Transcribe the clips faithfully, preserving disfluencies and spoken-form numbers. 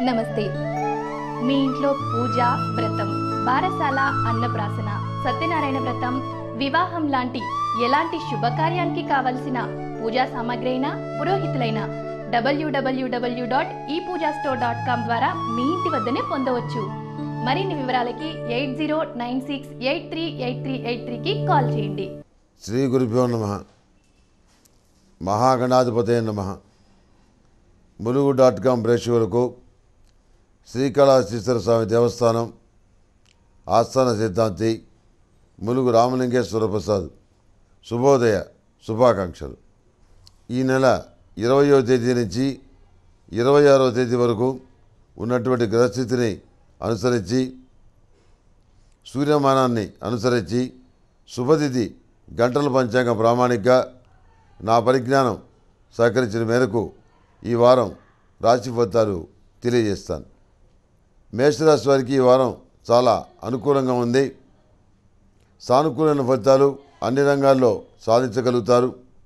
నమస్తే. మీ ఇంట్లో పూజ, వ్రతం, బారసాల, అన్నప్రాసన, సత్యనారాయణ వ్రతం, వివాహం లాంటి ఎలాంటి శుభకార్యానికి కావలసిన పూజా సామాగ్రి అయినా పురోహితులైన డబ్ల్యూడబ్ల్యూడబ్ల్యూ dot e Pooja store dot com ద్వారా మీ ఇంటి వద్దనే పొందవచ్చు. మరిన్ని వివరాలకి eight zero nine six eight three eight three eight త్రీకి కాల్ చేయండి. శ్రీ గురుభ్యో నమః. మహాగణాధిపతయ నమః. ములుగు డాట్ కామ్ ప్రేక్షకులకు శ్రీకాళహస్తీశ్వర స్వామి దేవస్థానం ఆస్థాన సిద్ధాంతి ములుగు రామలింగేశ్వర ప్రసాద్ శుభోదయ శుభాకాంక్షలు. ఈ నెల ఇరవయో తేదీ నుంచి ఇరవై ఆరో తేదీ వరకు ఉన్నటువంటి గ్రహస్థితిని అనుసరించి, సూర్యమానాన్ని అనుసరించి, శుభతిథి గంటల పంచాంగం ప్రామాణికగా నా పరిజ్ఞానం సహకరించిన మేరకు ఈ వారం రాశి ఫలితాలు తెలియజేస్తాను. మేషరాశి వారికి ఈ వారం చాలా అనుకూలంగా ఉంది. సానుకూలమైన ఫలితాలు అన్ని రంగాల్లో సాధించగలుగుతారు.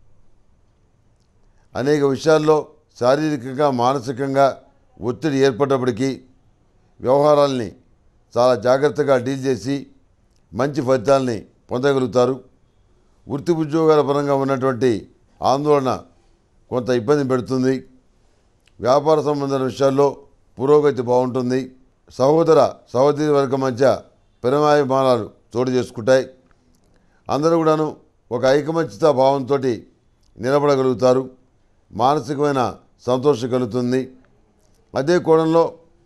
అనేక విషయాల్లో శారీరకంగా, మానసికంగా ఒత్తిడి ఏర్పడినప్పటికీ వ్యవహారాల్ని చాలా జాగ్రత్తగా డీల్ చేసి మంచి ఫలితాలని పొందగలుగుతారు. వృత్తి ఉద్యోగాల పరంగా ఉన్నటువంటి ఆందోళన కొంత ఇబ్బంది పెడుతుంది. వ్యాపార సంబంధమైన విషయాల్లో పురోగతి బాగుంటుంది. సహోదర సహోదరి వర్గం మధ్య ప్రేమాభిమానాలు చోటు చేసుకుంటాయి. అందరూ కూడాను ఒక ఐకమత్యత భావంతో నిలబడగలుగుతారు. మానసికమైన సంతోషం కలుగుతుంది. అదే కోణంలో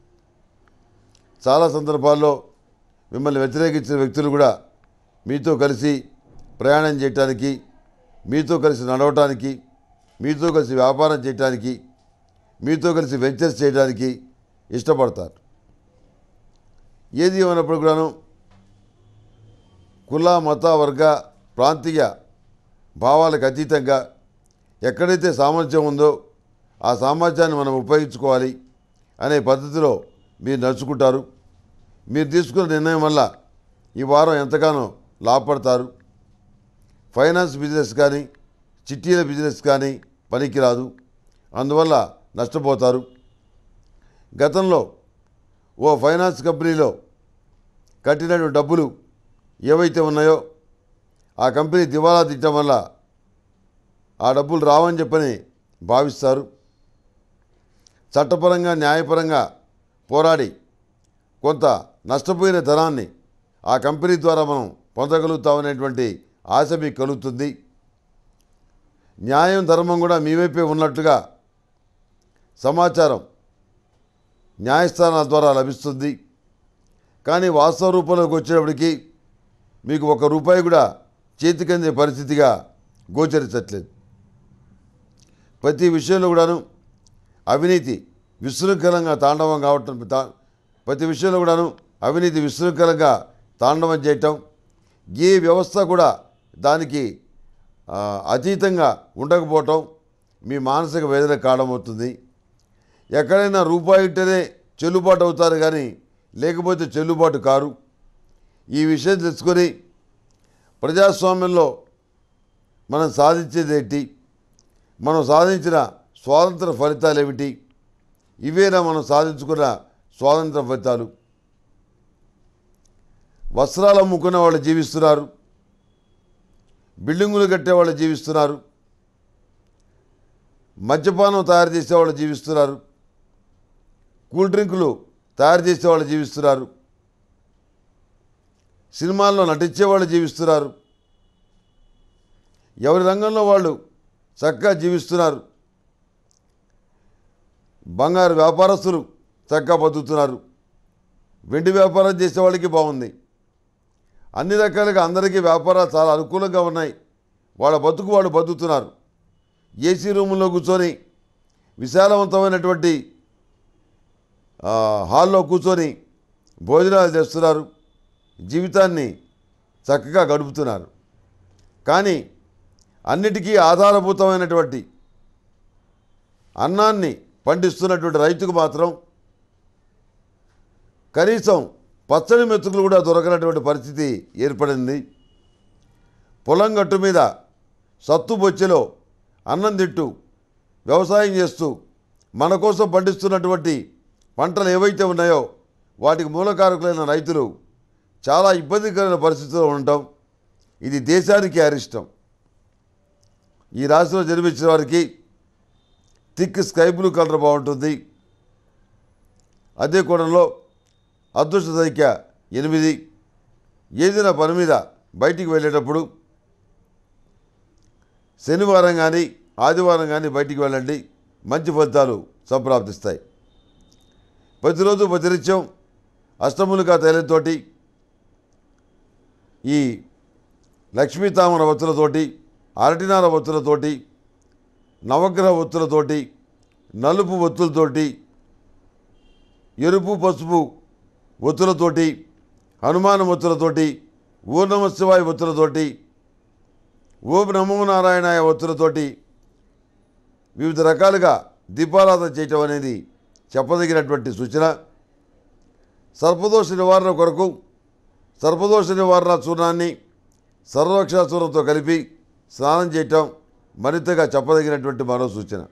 చాలా సందర్భాల్లో మిమ్మల్ని వ్యతిరేకించిన వ్యక్తులు కూడా మీతో కలిసి ప్రయాణం చేయటానికి, మీతో కలిసి నడవటానికి, మీతో కలిసి వ్యాపారం చేయటానికి, మీతో కలిసి వెంచర్స్ చేయడానికి ఇష్టపడతారు. ఏది ఏమైనప్పుడు కూడాను కుల, మత, వర్గ, ప్రాంతీయ భావాలకు అతీతంగా ఎక్కడైతే సామర్థ్యం ఉందో ఆ సామర్థ్యాన్ని మనం ఉపయోగించుకోవాలి అనే పద్ధతిలో మీరు నడుచుకుంటారు. మీరు తీసుకున్న నిర్ణయం వల్ల ఈ వారం ఎంతగానో లాభపడతారు. ఫైనాన్స్ బిజినెస్ కానీ, చిట్టీల బిజినెస్ కానీ పనికిరాదు. అందువల్ల నష్టపోతారు. గతంలో ఓ ఫైనాన్స్ కంపెనీలో కట్టినటువంటి డబ్బులు ఏవైతే ఉన్నాయో ఆ కంపెనీ దివాలా తీయటం వల్ల ఆ డబ్బులు రావని చెప్పని భావిస్తారు. చట్టపరంగా, న్యాయపరంగా పోరాడి కొంత నష్టపోయిన ధనాన్ని ఆ కంపెనీ ద్వారా మనం పొందగలుగుతామనేటువంటి ఆశ మీకు కలుగుతుంది. న్యాయం, ధర్మం కూడా మీ వైపే ఉన్నట్టుగా సమాచారం న్యాయస్థానాల ద్వారా లభిస్తుంది. కానీ వాస్తవ రూపంలోకి వచ్చేటప్పటికి మీకు ఒక రూపాయి కూడా చేతికందే పరిస్థితిగా గోచరించట్లేదు. ప్రతి విషయంలో కూడాను అవినీతి విశృంఖలంగా తాండవం కావటం, ప్రతి విషయంలో కూడాను అవినీతి విశృంఖలంగా తాండవం చేయటం, ఏ వ్యవస్థ కూడా దానికి అతీతంగా ఉండకపోవటం మీ మానసిక వేదన కారణమవుతుంది. ఎక్కడైనా రూపాయి ఉంటేనే చెల్లుబాటు అవుతారు, కానీ లేకపోతే చెల్లుబాటు కారు. ఈ విషయం తెలుసుకొని ప్రజాస్వామ్యంలో మనం సాధించేది ఏంటి, మనం సాధించిన స్వాతంత్ర ఫలితాలు ఏమిటి, ఇవేనా మనం సాధించుకున్న స్వాతంత్ర ఫలితాలు. వస్త్రాలు అమ్ముకునే వాళ్ళు జీవిస్తున్నారు, బిల్డింగులు కట్టేవాళ్ళు జీవిస్తున్నారు, మద్యపానం తయారు చేసేవాళ్ళు జీవిస్తున్నారు, కూల్ డ్రింకులు తయారు చేసేవాళ్ళు జీవిస్తున్నారు, సినిమాల్లో నటించేవాళ్ళు జీవిస్తున్నారు. ఎవరి రంగంలో వాళ్ళు చక్కగా జీవిస్తున్నారు. బంగారు వ్యాపారస్తులు చక్కగా బతుకుతున్నారు. వెండి వ్యాపారం చేసేవాళ్ళకి బాగుంది. అన్ని రకాలుగా అందరికీ వ్యాపారాలు చాలా అనుకూలంగా ఉన్నాయి. వాళ్ళ బతుకు వాళ్ళు బతుకుతున్నారు. ఏసీ రూముల్లో కూర్చొని విశాలవంతమైనటువంటి హాల్లో కూర్చొని భోజనాలు చేస్తున్నారు. జీవితాన్ని చక్కగా గడుపుతున్నారు. కానీ అన్నిటికీ ఆధారభూతమైనటువంటి అన్నాన్ని పండిస్తున్నటువంటి రైతుకు మాత్రం కనీసం పచ్చడి మెతుకులు కూడా దొరకనటువంటి పరిస్థితి ఏర్పడింది. పొలం గట్టు మీద సత్తు బొచ్చెలో అన్నం తింటూ వ్యవసాయం చేస్తూ మన కోసం పండిస్తున్నటువంటి పంటలు ఏవైతే ఉన్నాయో వాటికి మూలకారకులైన రైతులు చాలా ఇబ్బందికరమైన పరిస్థితుల్లో ఉండటం ఇది దేశానికి అరిష్టం. ఈ రాశిలో జన్మించిన వారికి థిక్ స్కై బ్లూ కలర్ బాగుంటుంది. అదే కోణంలో అదృష్ట సంఖ్య ఎనిమిది. ఏదైనా పని మీద బయటికి వెళ్ళేటప్పుడు శనివారం కానీ ఆదివారం కానీ బయటికి వెళ్ళండి, మంచి ఫలితాలు సంప్రాప్తిస్తాయి. ప్రతిరోజు ప్రతినిత్యం అష్టములుగా తైలంతోటి ఈ లక్ష్మీతామర ఒత్తులతోటి అరటినార ఒత్తులతోటి నవగ్రహ ఒత్తులతోటి నలుపు ఒత్తులతోటి ఎరుపు పసుపు ఒత్తులతోటి హనుమాన్ ఒత్తులతోటి ఓం నమ శివాయ ఒత్తులతోటి ఓం నమో నారాయణాయ ఒత్తులతోటి వివిధ రకాలుగా దీపారాధన చేయటం అనేది చెప్పదగినటువంటి సూచన. సర్పదోష నివారణ కొరకు సర్పదోష నివారణ చూర్ణాన్ని సర్వరక్షా చూర్ణంతో కలిపి స్నానం చేయటం మరింతగా చెప్పదగినటువంటి మరో సూచన.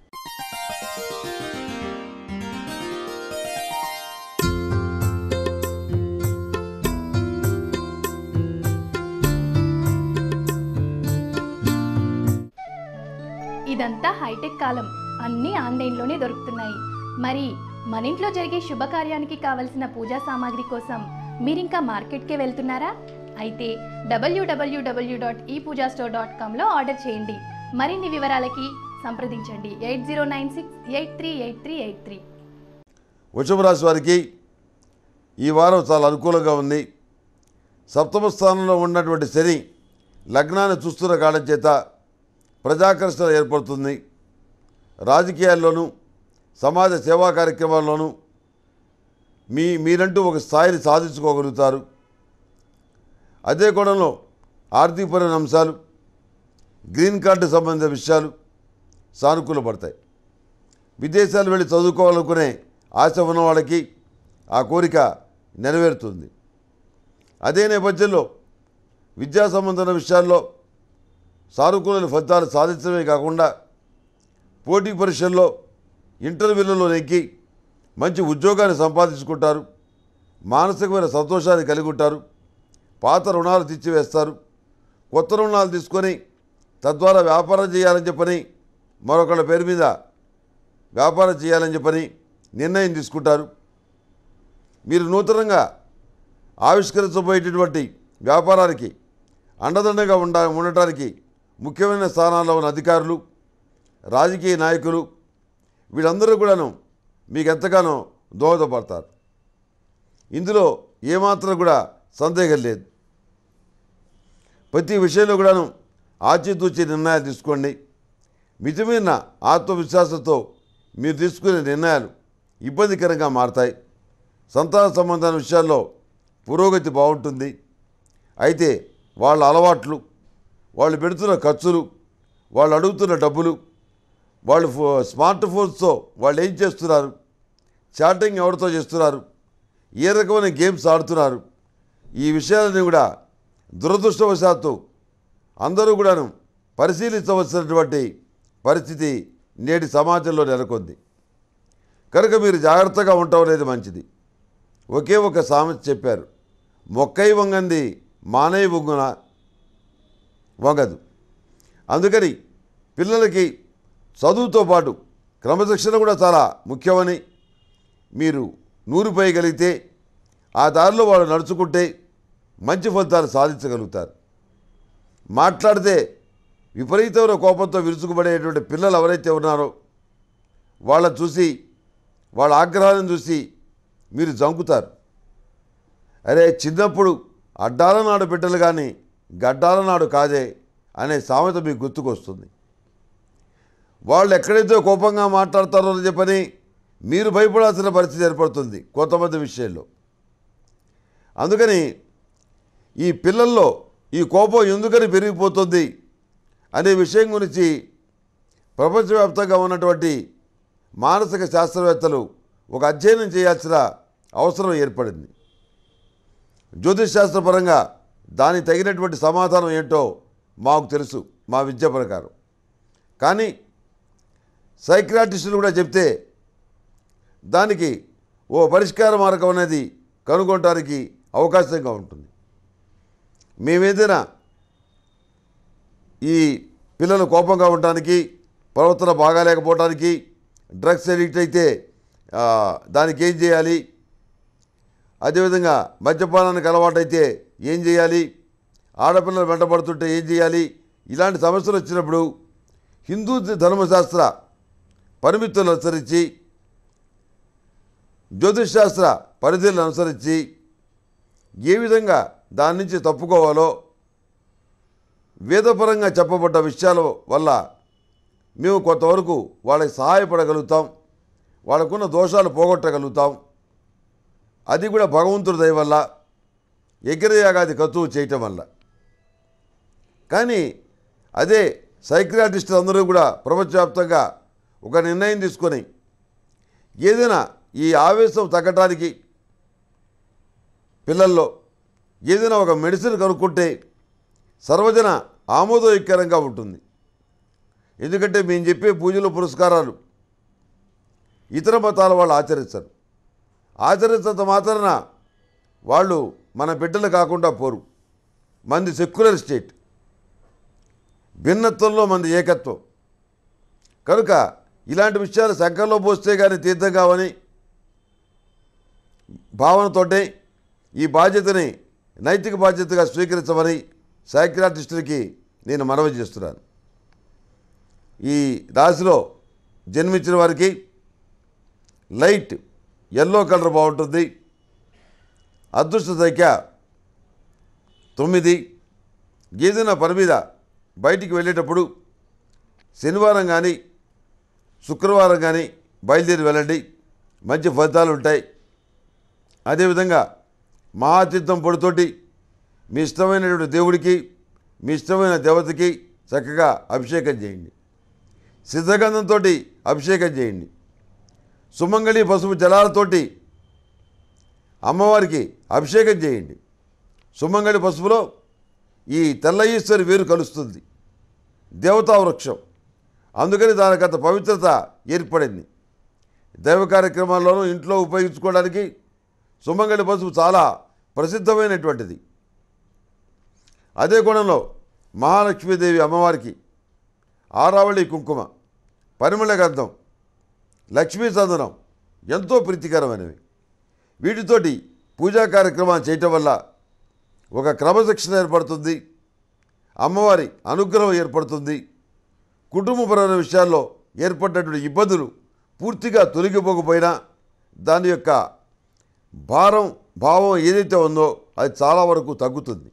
ఇదంతా హైటెక్ కాలం, అన్నీ ఆన్లైన్లోనే దొరుకుతున్నాయి. మరి మన ఇంట్లో జరిగే శుభకార్యానికి కావలసిన పూజా సామాగ్రి కోసం మీరింకా మార్కెట్కే వెళ్తున్నారా? అయితే డబ్ల్యూడబ్ల్యూడబ్ల్యూ dot e Pooja store dot కామ్లో ఆర్డర్ చేయండి. మరిన్ని వివరాలకి సంప్రదించండి eight zero nine six eight three eight three eight three. వృషభ రాశి వారికి ఈ వారం చాలా అనుకూలంగా ఉంది. సప్తమ స్థానంలో ఉన్నటువంటి శని లగ్నాన్ని చూస్తున్న కారణం చేత ప్రజాకర్షణ ఏర్పడుతుంది. రాజకీయాల్లోనూ సమాజ సేవా కార్యక్రమాల్లోనూ మీ మీరంటూ ఒక స్థాయిని సాధించుకోగలుగుతారు. అదే కోణంలో ఆర్థికపరమైన అంశాలు, గ్రీన్ కార్డు సంబంధించిన విషయాలు సానుకూలపడతాయి. విదేశాలు వెళ్ళి చదువుకోవాలనుకునే ఆశ ఉన్న వాళ్ళకి ఆ కోరిక నెరవేరుతుంది. అదే నేపథ్యంలో విద్యా సంబంధమైన విషయాల్లో సానుకూల ఫలితాలు సాధించడమే కాకుండా పోటీ పరీక్షల్లో ఇంటర్వ్యూలలో నెక్కి మంచి ఉద్యోగాన్ని సంపాదించుకుంటారు. మానసికమైన సంతోషాన్ని కలిగి ఉంటారు. పాత రుణాలు తీర్చివేస్తారు. కొత్త రుణాలు తీసుకొని తద్వారా వ్యాపారం చేయాలని చెప్పని మరొకళ్ళ పేరు మీద వ్యాపారం చేయాలని చెప్పని నిర్ణయం తీసుకుంటారు. మీరు నూతనంగా ఆవిష్కరించబోయేటటువంటి వ్యాపారానికి అండదండగా ఉండ ఉండటానికి ముఖ్యమైన స్థానాల్లో ఉన్న అధికారులు, రాజకీయ నాయకులు వీళ్ళందరూ కూడాను మీకు ఎంతగానో దోహదపడతారు. ఇందులో ఏమాత్రం కూడా సందేహం లేదు. ప్రతి విషయంలో కూడాను ఆచితూచి నిర్ణయాలు తీసుకోండి. మితిమీరిన ఆత్మవిశ్వాసంతో మీరు తీసుకునే నిర్ణయాలు ఇబ్బందికరంగా మారతాయి. సంతాన సంబంధమైన విషయాల్లో పురోగతి బాగుంటుంది. అయితే వాళ్ళ అలవాట్లు, వాళ్ళు పెడుతున్న ఖర్చులు, వాళ్ళు అడుగుతున్న డబ్బులు, వాళ్ళు ఫో స్మార్ట్ ఫోన్స్తో వాళ్ళు ఏం చేస్తున్నారు, చాటింగ్ ఎవరితో చేస్తున్నారు, ఏ రకమైన గేమ్స్ ఆడుతున్నారు, ఈ విషయాలన్నీ కూడా దురదృష్టవశాత్తు అందరూ కూడాను పరిశీలించవలసినటువంటి పరిస్థితి నేటి సమాజంలో నెలకొంది. కనుక మీరు జాగ్రత్తగా ఉండటం అనేది మంచిది. ఒకే ఒక సామెత చెప్పారు, మొక్కై వంగంది మానై వంగున వంగదు. అందుకని పిల్లలకి చదువుతో పాటు క్రమశిక్షణ కూడా చాలా ముఖ్యమని మీరు నూరిపోయగలిగితే ఆ దారిలో వాళ్ళు నడుచుకుంటే మంచి ఫలితాలు సాధించగలుగుతారు. మాట్లాడితే విపరీతమైన కోపంతో విరుచుకుపడేటువంటి పిల్లలు ఎవరైతే ఉన్నారో వాళ్ళని చూసి, వాళ్ళ ఆగ్రహాలను చూసి మీరు జంకుతారు. అరే చిన్నప్పుడు అడ్డాల నాడు బిడ్డలు కానీ గడ్డాల నాడు కాదే అనే సామెత మీకు గుర్తుకొస్తుంది. వాళ్ళు ఎక్కడైతే కోపంగా మాట్లాడతారో అని చెప్పని మీరు భయపడాల్సిన పరిస్థితి ఏర్పడుతుంది కొంతమంది విషయంలో. అందుకని ఈ పిల్లల్లో ఈ కోపం ఎందుకని పెరిగిపోతుంది అనే విషయం గురించి ప్రపంచవ్యాప్తంగా ఉన్నటువంటి మానసిక శాస్త్రవేత్తలు ఒక అధ్యయనం చేయాల్సిన అవసరం ఏర్పడింది. జ్యోతిష్ శాస్త్రపరంగా దానికి తగినటువంటి సమాధానం ఏంటో మాకు తెలుసు మా విద్య ప్రకారం. కానీ సైక్రాటిస్టులు కూడా చెప్తే దానికి ఓ పరిష్కార మార్గం అనేది కనుగొనడానికి అవకాశంగా ఉంటుంది. మేమేదైనా ఈ పిల్లలు కోపంగా ఉండటానికి, ప్రవర్తన బాగాలేకపోవడానికి, డ్రగ్స్ అడిక్ట్ అయితే దానికి ఏం చేయాలి, అదేవిధంగా మద్యపానానికి అలవాటైతే ఏం చేయాలి, ఆడపిల్లలు వెంటబడుతుంటే ఏం చేయాలి, ఇలాంటి సమస్యలు వచ్చినప్పుడు హిందూ ధర్మశాస్త్ర పరిమితులను అనుసరించి, జ్యోతిష్ శాస్త్ర పరిధులను అనుసరించి ఏ విధంగా దాని నుంచి తప్పుకోవాలో వేదపరంగా చెప్పబడ్డ విషయాల వల్ల మేము కొంతవరకు వాళ్ళకి సహాయపడగలుగుతాం, వాళ్ళకున్న దోషాలు పోగొట్టగలుగుతాం. అది కూడా భగవంతుడి దయ వల్ల, యజ్ఞయాగాది కతువు చేయటం వల్ల. కానీ అదే సైక్రియాటిస్టులు అందరూ కూడా ప్రపంచవ్యాప్తంగా ఒక నిర్ణయం తీసుకొని ఏదైనా ఈ ఆవేశం తగ్గటానికి పిల్లల్లో ఏదైనా ఒక మెడిసిన్ కనుక్కుంటే సర్వజన ఆమోదయోగ్యకరంగా ఉంటుంది. ఎందుకంటే మేము చెప్పే పూజలు పురస్కారాలు ఇతర మతాల వాళ్ళు ఆచరిస్తారు. ఆచరించంత మాత్రాన వాళ్ళు మన బిడ్డలు కాకుండా పోరు. మంది సెక్యులర్ స్టేట్, భిన్నత్వంలో మంది ఏకత్వం. కనుక ఇలాంటి విషయాలు సంకల్లో పోస్తే కానీ తీర్థం కావని భావనతోటే ఈ బాధ్యతని నైతిక బాధ్యతగా స్వీకరించమని సైక్రియాటిస్టులకి నేను మనవి చేస్తున్నాను. ఈ రాశిలో జన్మించిన వారికి లైట్ ఎల్లో కలర్ బాగుంటుంది. అదృష్ట సంఖ్య తొమ్మిది. ఏదైనా పని మీద బయటికి వెళ్ళేటప్పుడు శనివారం కానీ శుక్రవారం కానీ బయలుదేరి వెళ్ళండి, మంచి ఫలితాలు ఉంటాయి. అదేవిధంగా మహాతీర్థం పొడితోటి మీ ఇష్టమైనటువంటి దేవుడికి, మీ ఇష్టమైన దేవతకి చక్కగా అభిషేకం చేయండి. సిద్ధగంధంతో అభిషేకం చేయండి. సుమంగళి పసుపు జలాలతోటి అమ్మవారికి అభిషేకం చేయండి. సుమంగళి పసుపులో ఈ తెల్ల ఈశ్వరి వేరు కలుస్తుంది, దేవతా వృక్షం. అందుకని దానికంత పవిత్రత ఏర్పడింది. దైవ కార్యక్రమాల్లోనూ ఇంట్లో ఉపయోగించుకోవడానికి సుమంగళి పసుపు చాలా ప్రసిద్ధమైనటువంటిది. అదే కోణంలో మహాలక్ష్మీదేవి అమ్మవారికి ఆరావళి కుంకుమ, పరిమళ గంధం, లక్ష్మీ చందనం ఎంతో ప్రీతికరమైనవి. వీటితోటి పూజా కార్యక్రమాలు చేయటం వల్ల ఒక క్రమశిక్షణ ఏర్పడుతుంది, అమ్మవారి అనుగ్రహం ఏర్పడుతుంది. కుటుంబపరమైన విషయాల్లో ఏర్పడినటువంటి ఇబ్బందులు పూర్తిగా తొలగిపోకపోయినా దాని యొక్క భారం భావం ఏదైతే ఉందో అది చాలా వరకు తగ్గుతుంది.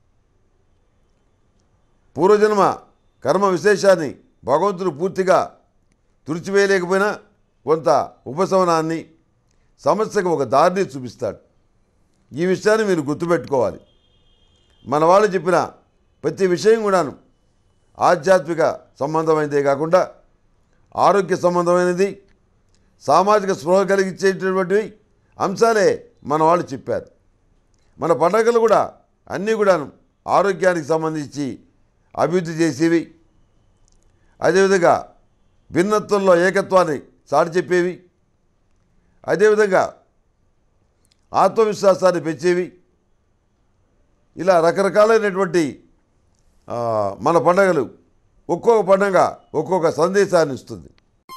పూర్వజన్మ కర్మ విశేషాన్ని భగవంతుడు పూర్తిగా తుడిచివేయలేకపోయినా కొంత ఉపశమనాన్ని, సమస్యకు ఒక దారిని చూపిస్తాడు. ఈ విషయాన్ని మీరు గుర్తుపెట్టుకోవాలి. మన వాళ్ళు చెప్పిన ప్రతి విషయం కూడాను ఆధ్యాత్మిక సంబంధమైనదే కాకుండా ఆరోగ్య సంబంధమైనది, సామాజిక స్పృహ కలిగించేటటువంటివి అంశాలే మన వాళ్ళు చెప్పారు. మన పండుగలు కూడా అన్నీ కూడాను ఆరోగ్యానికి సంబంధించి అభివృద్ధి చేసేవి, అదేవిధంగా భిన్నత్వంలో ఏకత్వాన్ని చాటి చెప్పేవి, అదేవిధంగా ఆత్మవిశ్వాసాన్ని పెంచేవి. ఇలా రకరకాలైనటువంటి మన పండుగలు ఒక్కొక్క పండుగ ఒక్కొక్క సందేశాన్ని ఇస్తుంది.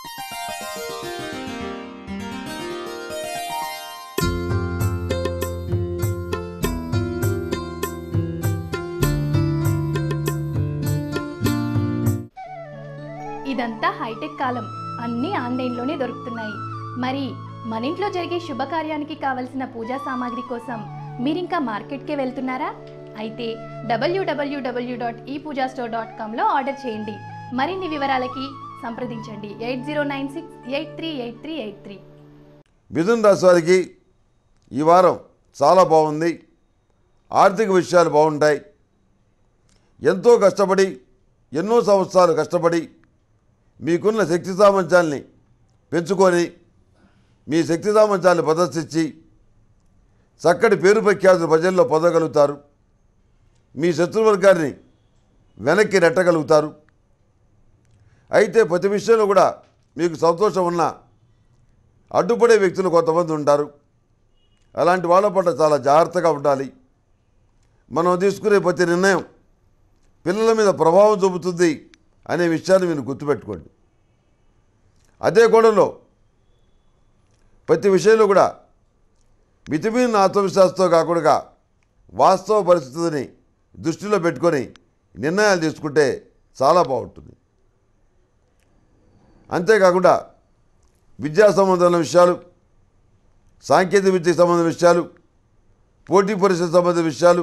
ఇదంతా హైటెక్ కాలం, అన్నీ ఆన్లైన్లోనే దొరుకుతున్నాయి. మరి మన ఇంట్లో జరిగే శుభకార్యానికి కావలసిన పూజా సామాగ్రి కోసం మీరింకా మార్కెట్కే వెళ్తున్నారా? అయితే డబ్ల్యూడబ్ల్యూడబ్ల్యూ dot e Pooja store dot కామ్లో ఆర్డర్ చేయండి. మరిన్ని వివరాలకి సంప్రదించండి eight zero nine six eight three eight three eight three. మిథున రాశి వారికి ఈ వారం చాలా బాగుంది. ఆర్థిక విషయాలు బాగుంటాయి. ఎంతో కష్టపడి, ఎన్నో సంవత్సరాలు కష్టపడి మీకున్న శక్తి సామర్థ్యాల్ని పెంచుకొని మీ శక్తి సామర్థ్యాన్ని ప్రదర్శించి చక్కటి పేరు ప్రఖ్యాతులు ప్రజల్లో పొందగలుగుతారు. మీ శత్రువర్గాన్ని వెనక్కి నెట్టగలుగుతారు. అయితే ప్రతి విషయంలో కూడా మీకు సంతోషం ఉన్నా అడ్డుపడే వ్యక్తులు కొంతమంది ఉంటారు. అలాంటి వాళ్ళ పట్ల చాలా జాగ్రత్తగా ఉండాలి. మనం తీసుకునే ప్రతి నిర్ణయం పిల్లల మీద ప్రభావం చూపుతుంది అనే విషయాన్ని మీరు గుర్తుపెట్టుకోండి. అదే కోణంలో ప్రతి విషయంలో కూడా మితిమీరిన ఆత్మవిశ్వాసంతో కాకుండా వాస్తవ పరిస్థితిని దృష్టిలో పెట్టుకొని నిర్ణయాలు తీసుకుంటే చాలా బాగుంటుంది. అంతేకాకుండా విద్యా సంబంధమైన విషయాలు, సాంకేతిక విద్యకు సంబంధించిన విషయాలు, పోటీ పరీక్షలకు సంబంధించిన విషయాలు,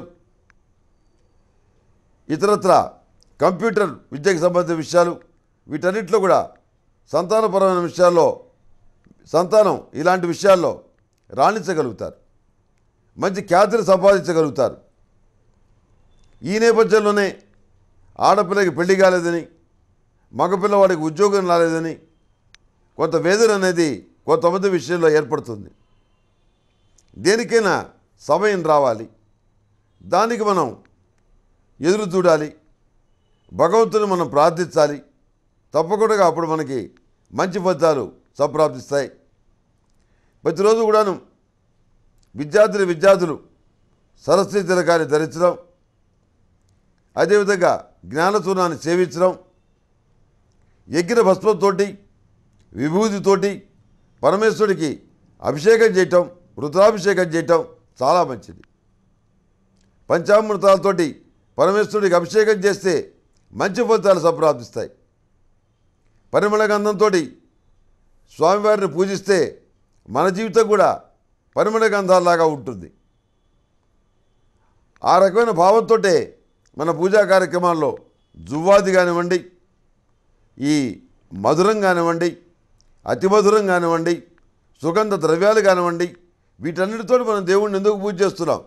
ఇతరత్ర కంప్యూటర్ విద్యకు సంబంధించిన విషయాలు, వీటన్నిటిలో కూడా సంతానపరమైన విషయాల్లో సంతానం ఇలాంటి విషయాల్లో రాణించగలుగుతారు, మంచి ఖ్యాతిని సంపాదించగలుగుతారు. ఈ నేపథ్యంలోనే ఆడపిల్లకి పెళ్లి కాలేదని, మగపిల్లవాడికి ఉద్యోగం రాలేదని కొంత వేదన అనేది కొంతమంది విషయంలో ఏర్పడుతుంది. దేనికైనా సమయం రావాలి, దానికి మనం ఎదురు చూడాలి, భగవంతుని మనం ప్రార్థించాలి. తప్పకుండా అప్పుడు మనకి మంచి ఫలితాలు సంప్రాప్తిస్తాయి. ప్రతిరోజు కూడాను విద్యార్థులు విద్యార్థులు సరస్వతి తిలకాన్ని ధరించడం, అదేవిధంగా జ్ఞానచూర్ణాన్ని సేవించడం, యజ్ఞ భస్మంతో విభూతితోటి పరమేశ్వరుడికి అభిషేకం చేయటం, రుద్రాభిషేకం చేయటం చాలా మంచిది. పంచామృతాలతోటి పరమేశ్వరుడికి అభిషేకం చేస్తే మంచి ఫలితాలు సంప్రాప్తిస్తాయి. పరిమళ గంధంతో స్వామివారిని పూజిస్తే మన జీవితం కూడా పరిమళ గంధాలాగా ఉంటుంది. ఆ రకమైన భావంతో మన పూజా కార్యక్రమాల్లో జువ్వాది కానివ్వండి, ఈ మధురం కానివ్వండి, అతి మధురం కానివ్వండి, సుగంధ ద్రవ్యాలు కానివ్వండి, వీటన్నిటితో మనం దేవుణ్ణి ఎందుకు పూజ చేస్తున్నాం?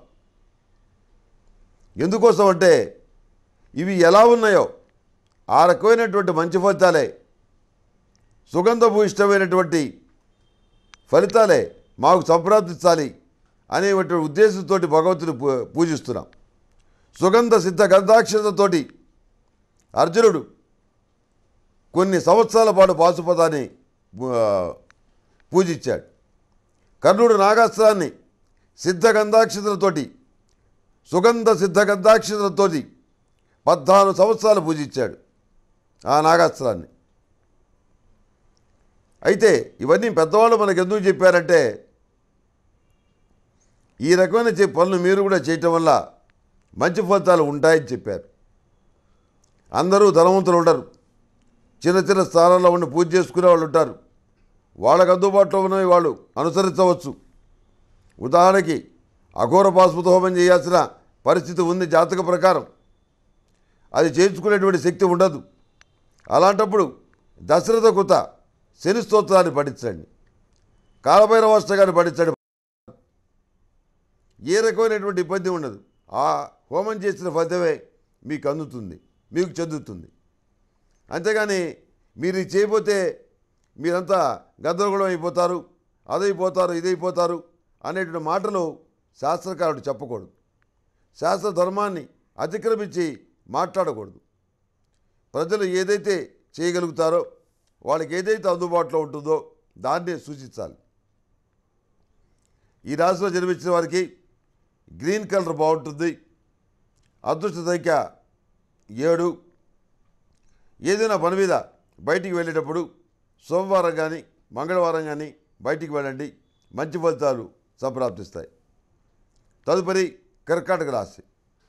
ఎందుకోసం అంటే ఇవి ఎలా ఉన్నాయో ఆ రకమైనటువంటి మంచి ఫలితాలే, సుగంధభూయిష్టమైనటువంటి ఫలితాలే మాకు సంప్రాప్తించాలి అనేటువంటి ఉద్దేశంతో భగవంతుని పూజిస్తున్నాం. సుగంధ సిద్ధ గంధాక్షతతోటి అర్జునుడు కొన్ని సంవత్సరాల పాటు పాశుపతాన్ని పూజించాడు. కర్ణుడు నాగాస్త్రాన్ని సిద్ధగంధాక్షతలతోటి సుగంధ సిద్ధగంధాక్షతలతోటి పద్నాలుగు సంవత్సరాలు పూజించాడు ఆ నాగాస్త్రాన్ని. అయితే ఇవన్నీ పెద్దవాళ్ళు మనకు ఎందుకు చెప్పారంటే, ఈ రకమైన పనులు మీరు కూడా చేయటం వల్ల మంచి ఫలితాలు ఉంటాయని చెప్పారు. అందరూ ధనవంతులు ఉండరు, చిన్న చిన్న స్థానాల్లో ఉండి పూజ చేసుకునే వాళ్ళు ఉంటారు. వాళ్ళకు అందుబాటులో ఉన్నవి వాళ్ళు అనుసరించవచ్చు. ఉదాహరణకి అఘోర పాశుపత హోమం చేయాల్సిన పరిస్థితి ఉంది జాతక ప్రకారం, అది చేయించుకునేటువంటి శక్తి ఉండదు. అలాంటప్పుడు దశరథ కృత శని స్తోత్రాన్ని పఠించండి, కాలభైరవాష్టకాన్ని పఠించండి. ఏ రకమైనటువంటి ఇబ్బంది ఉండదు. ఆ హోమం చేసిన ఫలితమే మీకు అందుతుంది, మీకు చెందుతుంది. అంతేగాని మీరు చేయబోతే మీరంతా గందరగోళం అయిపోతారు, అదైపోతారు, ఇదైపోతారు అనేటువంటి మాటలు శాస్త్రకారుడు చెప్పకూడదు. శాస్త్ర ధర్మాన్ని అతిక్రమించి మాట్లాడకూడదు. ప్రజలు ఏదైతే చేయగలుగుతారో, వాళ్ళకి ఏదైతే అందుబాటులో ఉంటుందో దాన్నే సూచించాలి. ఈ రాశిలో జన్మించిన వారికి గ్రీన్ కలర్ బాగుంటుంది. అదృష్ట సంఖ్య ఏడు. ఏదైనా పని మీద బయటికి వెళ్ళేటప్పుడు సోమవారం కానీ మంగళవారం కానీ బయటికి వెళ్ళండి, మంచి ఫలితాలు సంప్రాప్తిస్తాయి. తదుపరి కర్కాటక రాశి.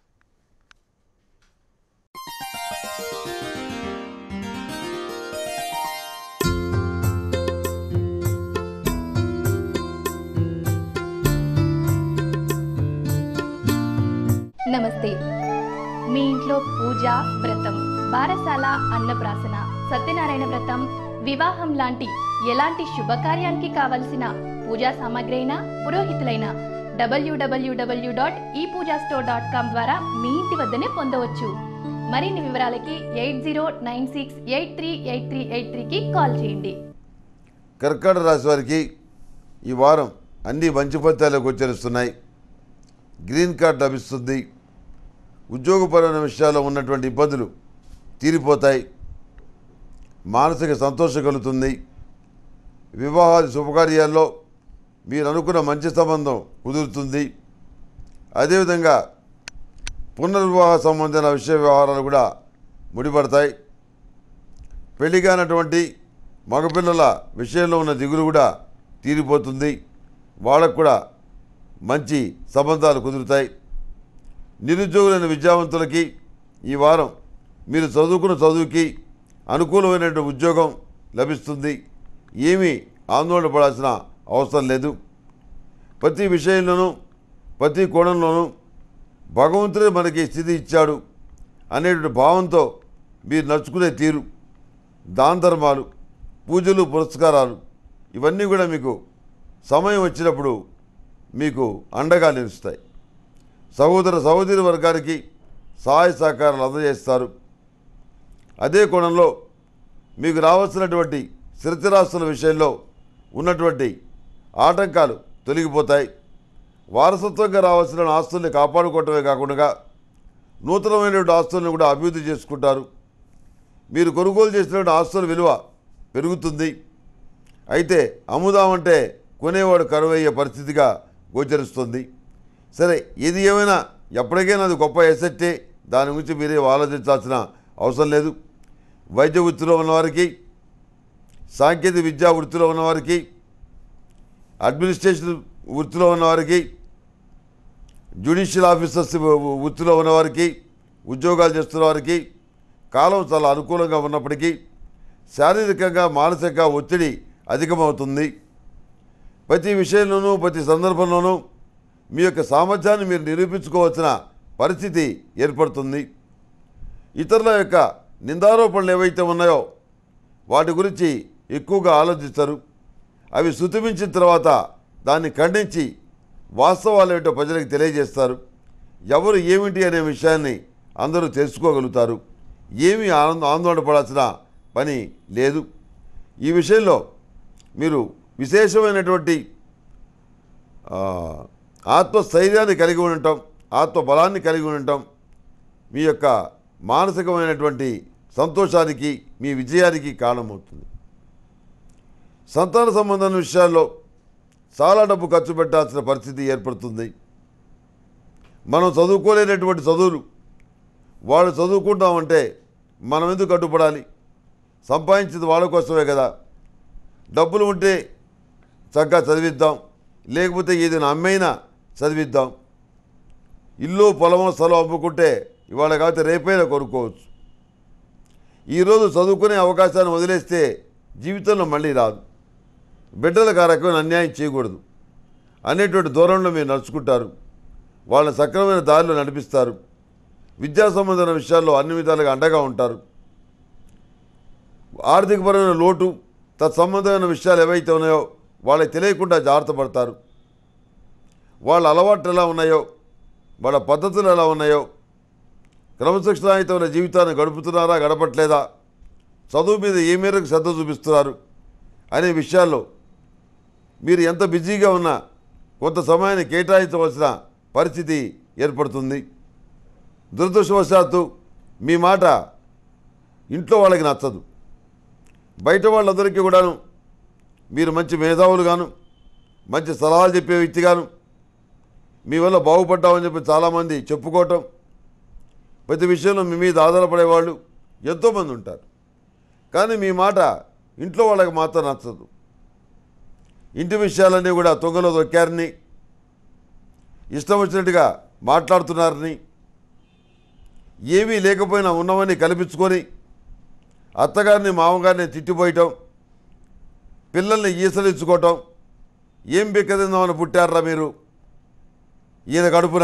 నమస్తే. మీ ఇంట్లో పూజ, వ్రతం, బారసాల, అన్నప్రాసన, సత్యనారాయణ వ్రతం, వివాహం లాంటి ఎలాంటి శుభకార్యానికి కావలసిన పూజా సామాగ్రి అయినా, పురోహితులైన డబ్ల్యూడబ్ల్యూడబ్ల్యూ dot e Pooja store dot com ద్వారా మీ ఇంటి వద్దనే పొందవచ్చు. మరిన్ని వివరాలకి eight zero nine six eight three eight three eight త్రీకి కాల్ చేయండి. కర్కాటక రాశి వారికి ఈ వారం అన్ని మంచి ఫలితాలు గోచరిస్తున్నాయి. గ్రీన్ కార్డ్ లభిస్తుంది. ఉద్యోగపరమైన విషయాల్లో ఉన్నటువంటి ఇబ్బందులు తీరిపోతాయి. మానసిక సంతోషం కలుగుతుంది. వివాహాది శుభకార్యాల్లో మీరు అనుకున్న మంచి సంబంధం కుదురుతుంది. అదేవిధంగా పునర్వివాహ సంబంధించిన విషయ వ్యవహారాలు కూడా ముడిపడతాయి. పెళ్లి కానటువంటి మగపిల్లల విషయంలో ఉన్న దిగులు కూడా తీరిపోతుంది. వాళ్ళకు కూడా మంచి సంబంధాలు కుదురుతాయి. నిరుద్యోగులైన విద్యావంతులకి ఈ వారం మీరు చదువుకున్న చదువుకి అనుకూలమైనటువంటి ఉద్యోగం లభిస్తుంది. ఏమీ ఆందోళన పడాల్సిన అవసరం లేదు. ప్రతి విషయంలోనూ ప్రతి కోణంలోనూ భగవంతుడే మనకి స్థితి ఇచ్చాడు అనేటువంటి భావంతో మీరు నడుచుకునే తీరు, దాన ధర్మాలు, పూజలు, పురస్కారాలు ఇవన్నీ కూడా మీకు సమయం వచ్చినప్పుడు మీకు అండగా నిలుస్తాయి. సహోదర సహోదరి వర్గానికి సహాయ సహకారాలు అందజేస్తారు. అదే కోణంలో మీకు రావాల్సినటువంటి స్థిరచరాస్తుల విషయంలో ఉన్నటువంటి ఆటంకాలు తొలగిపోతాయి. వారసత్వంగా రావాల్సిన ఆస్తుల్ని కాపాడుకోవటమే కాకుండా నూతనమైనటువంటి ఆస్తులను కూడా అభివృద్ధి చేసుకుంటారు. మీరు కొనుగోలు చేసినటువంటి ఆస్తుల విలువ పెరుగుతుంది. అయితే అమ్ముదామంటే కొనేవాడు కరువయ్యే పరిస్థితిగా గోచరిస్తుంది. సరే, ఇది ఏమైనా ఎప్పటికైనా అది గొప్ప ఎసెట్టే, దాని గురించి మీరే ఆలోచించాల్సిన అవసరం లేదు. వైద్య వృత్తిలో ఉన్నవారికి, సాంకేతిక విద్యా వృత్తిలో ఉన్నవారికి, అడ్మినిస్ట్రేషన్ వృత్తిలో ఉన్నవారికి, జ్యుడిషియల్ ఆఫీసర్స్ వృత్తిలో ఉన్నవారికి, ఉద్యోగాలు చేస్తున్న వారికి కాలం చాలా అనుకూలంగా ఉన్నప్పటికీ శారీరకంగా మానసికంగా ఒత్తిడి అధికమవుతుంది. ప్రతి విషయంలోనూ ప్రతి సందర్భంలోనూ మీ యొక్క సామర్థ్యాన్ని మీరు నిరూపించుకోవాల్సిన పరిస్థితి ఏర్పడుతుంది. ఇతరుల యొక్క నిందారోపణలు ఏవైతే ఉన్నాయో వాటి గురించి ఎక్కువగా ఆలోచిస్తారు. అవి శృతిమించిన తర్వాత దాన్ని ఖండించి వాస్తవాలు ఏంటో ప్రజలకు తెలియజేస్తారు. ఎవరు ఏమిటి అనే విషయాన్ని అందరూ తెలుసుకోగలుగుతారు. ఏమీ ఆనంద ఆందోళన పడాల్సిన పని లేదు. ఈ విషయంలో మీరు విశేషమైనటువంటి ఆత్మస్థైర్యాన్ని కలిగి ఉండటం, ఆత్మబలాన్ని కలిగి ఉండటం మీ యొక్క మానసికమైనటువంటి సంతోషానికి, మీ విజయానికి కారణమవుతుంది. సంతాన సంబంధం విషయాల్లో చాలా డబ్బు ఖర్చు పెట్టాల్సిన పరిస్థితి ఏర్పడుతుంది. మనం చదువుకోలేనటువంటి చదువులు వాళ్ళు చదువుకుంటామంటే మనం ఎందుకు అడ్డుపడాలి? సంపాదించేది వాళ్ళ కోసమే కదా. డబ్బులు ఉంటే చక్కగా చదివిద్దాం, లేకపోతే ఏదైనా అమ్మైనా చదివిద్దాం. ఇల్లు పొలమో స్థలం అమ్ముకుంటే ఇవాళ కాకపోతే రేపైనా కొనుక్కోవచ్చు. ఈరోజు చదువుకునే అవకాశాన్ని వదిలేస్తే జీవితంలో మళ్ళీ రాదు. బిడ్డలకు ఆ రకమైన అన్యాయం చేయకూడదు అనేటువంటి దూరంలో మీరు నడుచుకుంటారు. వాళ్ళని సక్రమమైన దారిలో నడిపిస్తారు. విద్యా సంబంధమైన విషయాల్లో అన్ని విధాలుగా అండగా ఉంటారు. ఆర్థికపరమైన లోటు, తత్సంబంధమైన విషయాలు ఏవైతే ఉన్నాయో వాళ్ళకి తెలియకుండా జాగ్రత్త పడతారు. వాళ్ళ అలవాట్లు ఎలా ఉన్నాయో, వాళ్ళ పద్ధతులు ఎలా ఉన్నాయో, క్రమశిక్షణాయుతమైన జీవితాన్ని గడుపుతున్నారా గడపట్లేదా, చదువు మీద ఏ మేరకు శ్రద్ధ చూపిస్తున్నారు అనే విషయాల్లో మీరు ఎంత బిజీగా ఉన్నా కొంత సమయాన్ని కేటాయించవలసిన పరిస్థితి ఏర్పడుతుంది. దురదృష్టవశాత్తు మీ మాట ఇంట్లో వాళ్ళకి నచ్చదు. బయట వాళ్ళందరికీ కూడాను మీరు మంచి మేధావులుగాను, మంచి సలహాలు చెప్పే వ్యక్తిగాను, మీ వల్ల బాగుపడ్డామని చెప్పి చాలామంది చెప్పుకోవటం, ప్రతి విషయంలో మీ మీద ఆధారపడేవాళ్ళు ఎంతోమంది ఉంటారు. కానీ మీ మాట ఇంట్లో వాళ్ళకి మాత్రం నచ్చదు. ఇంటి విషయాలన్నీ కూడా తొంగలో దొక్కారని, ఇష్టం వచ్చినట్టుగా మాట్లాడుతున్నారని, ఏమీ లేకపోయినా ఉన్నవన్నీ కల్పించుకొని అత్తగారిని మామగారిని తిట్టిపోయటం, పిల్లల్ని ఈసలించుకోవటం, ఏం బిక్కదిందామని పుట్టారా మీరు ఈయన కడుపున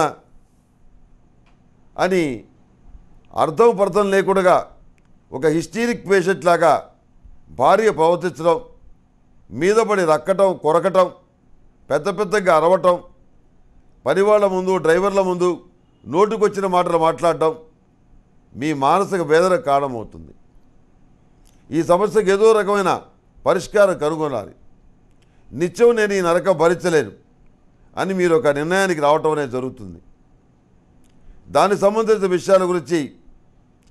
అని అర్థం పర్థం లేకుండా ఒక హిస్టీరిక్ పేషెంట్ లాగా భార్య ప్రవర్తించడం, మీద పడి రక్కటం, కొరకటం, పెద్ద పెద్దగా అరవటం, పనివాళ్ల ముందు డ్రైవర్ల ముందు నోటుకొచ్చిన మాటలు మాట్లాడటం మీ మానసిక వేదనకు కారణమవుతుంది. ఈ సమస్యకు ఏదో రకమైన పరిష్కారం కనుగొనాలి. నిత్యం నేను ఈ నరకం భరించలేను అని మీరు ఒక నిర్ణయానికి రావటం అనేది జరుగుతుంది. దానికి సంబంధించిన విషయాల గురించి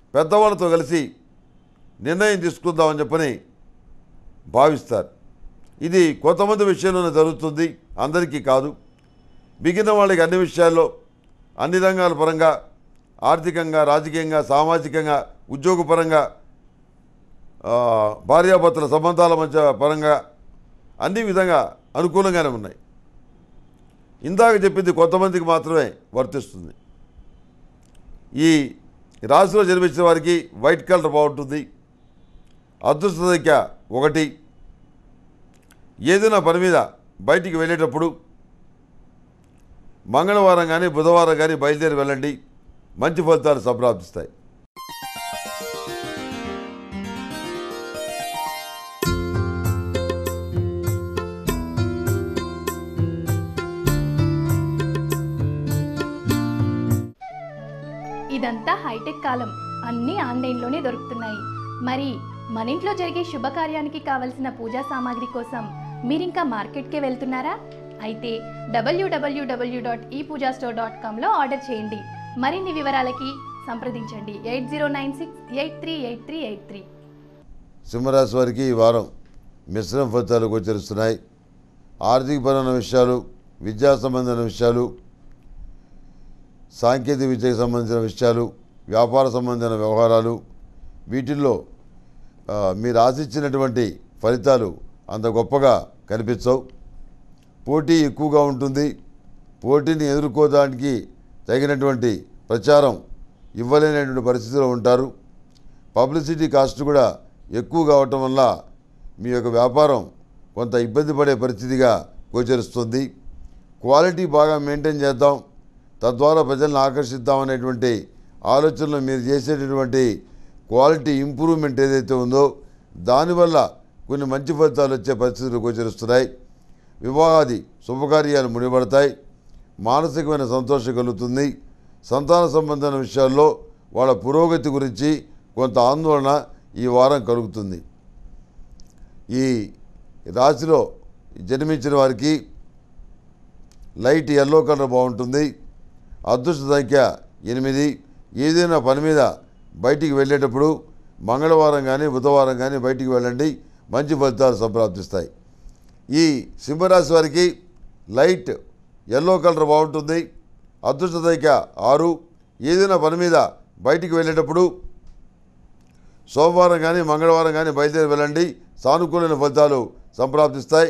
పెద్దవాళ్ళతో కలిసి నిర్ణయం తీసుకుందామని చెప్పని భావిస్తారు. ఇది కొంతమంది విషయంలోనే జరుగుతుంది, అందరికీ కాదు. మిగిలిన వాళ్ళకి అన్ని విషయాల్లో అన్ని రంగాల పరంగా, ఆర్థికంగా, రాజకీయంగా, సామాజికంగా, ఉద్యోగపరంగా, భార్యాభర్తల సంబంధాల మధ్య పరంగా అన్ని విధంగా అనుకూలంగానే ఉన్నాయి. ఇందాక చెప్పింది కొంతమందికి మాత్రమే వర్తిస్తుంది. ఈ రాశిలో జన్మించిన వారికి వైట్ కలర్ బాగుంటుంది. అదృష్ట సంఖ్య ఒకటి. ఏదైనా పని మీద బయటికి వెళ్ళేటప్పుడు మంగళవారం కానీ బుధవారం కానీ బయలుదేరి వెళ్ళండి, మంచి ఫలితాలు సంప్రాప్తిస్తాయి. ఇదంతా హైటెక్ కాలం, అన్నీ ఆన్లైన్లోనే దొరుకుతున్నాయి. మరి మన ఇంట్లో జరిగే శుభకార్యానికి కావలసిన పూజా సామాగ్రి కోసం మీరింకా మార్కెట్కే వెళ్తున్నారా? అయితే డబ్ల్యూడబ్ల్యూడబ్ల్యూ dot e Pooja store dot కామ్లో ఆర్డర్ చేయండి. మరిన్ని వివరాలకి సంప్రదించండి eight zero nine six eight three eight three eight three. సింహరాశి వారికి ఈ వారం మిశ్రమ ఫలితాలు గోచరిస్తున్నాయి. ఆర్థికపరమైన విషయాలు, విద్యా సంబంధమైన విషయాలు, సాంకేతిక విద్యకు సంబంధించిన విషయాలు, వ్యాపార సంబంధించిన వ్యవహారాలు, వీటిల్లో మీరు ఆశించినటువంటి ఫలితాలు అంత గొప్పగా కనిపించవు. పోటీ ఎక్కువగా ఉంటుంది. పోటీని ఎదుర్కోవడానికి తగినటువంటి ప్రచారం ఇవ్వలేనటువంటి పరిస్థితిలో ఉంటారు. పబ్లిసిటీ కాస్ట్ కూడా ఎక్కువ కావటం వల్ల మీ యొక్క వ్యాపారం కొంత ఇబ్బంది పడే పరిస్థితిగా గోచరిస్తుంది. క్వాలిటీ బాగా మెయింటైన్ చేద్దాం, తద్వారా ప్రజలను ఆకర్షిద్దామనేటువంటి ఆలోచనలో మీరు చేసేటటువంటి క్వాలిటీ ఇంప్రూవ్మెంట్ ఏదైతే ఉందో దానివల్ల కొన్ని మంచి ఫలితాలు వచ్చే పరిస్థితులు గోచరిస్తున్నాయి. వివాహాది శుభకార్యాలు ముడిపడతాయి. మానసికమైన సంతోషం కలుగుతుంది. సంతాన సంబంధమైన విషయాల్లో వాళ్ళ పురోగతి గురించి కొంత ఆందోళన ఈ వారం కలుగుతుంది. ఈ రాశిలో జన్మించిన వారికి లైట్ ఎల్లో కలర్ బాగుంటుంది. అదృష్ట సంఖ్య ఎనిమిది. ఏదైనా పని మీద బయటికి వెళ్ళేటప్పుడు మంగళవారం కానీ బుధవారం కానీ బయటికి వెళ్ళండి, మంచి ఫలితాలు సంప్రాప్తిస్తాయి. ఈ సింహరాశి వారికి లైట్ ఎల్లో కలర్ బాగుంటుంది. అదృష్ట సంఖ్య ఆరు. ఏదైనా పని మీద బయటికి వెళ్ళేటప్పుడు సోమవారం కానీ మంగళవారం కానీ బయలుదేరి వెళ్ళండి, సానుకూలమైన ఫలితాలు సంప్రాప్తిస్తాయి.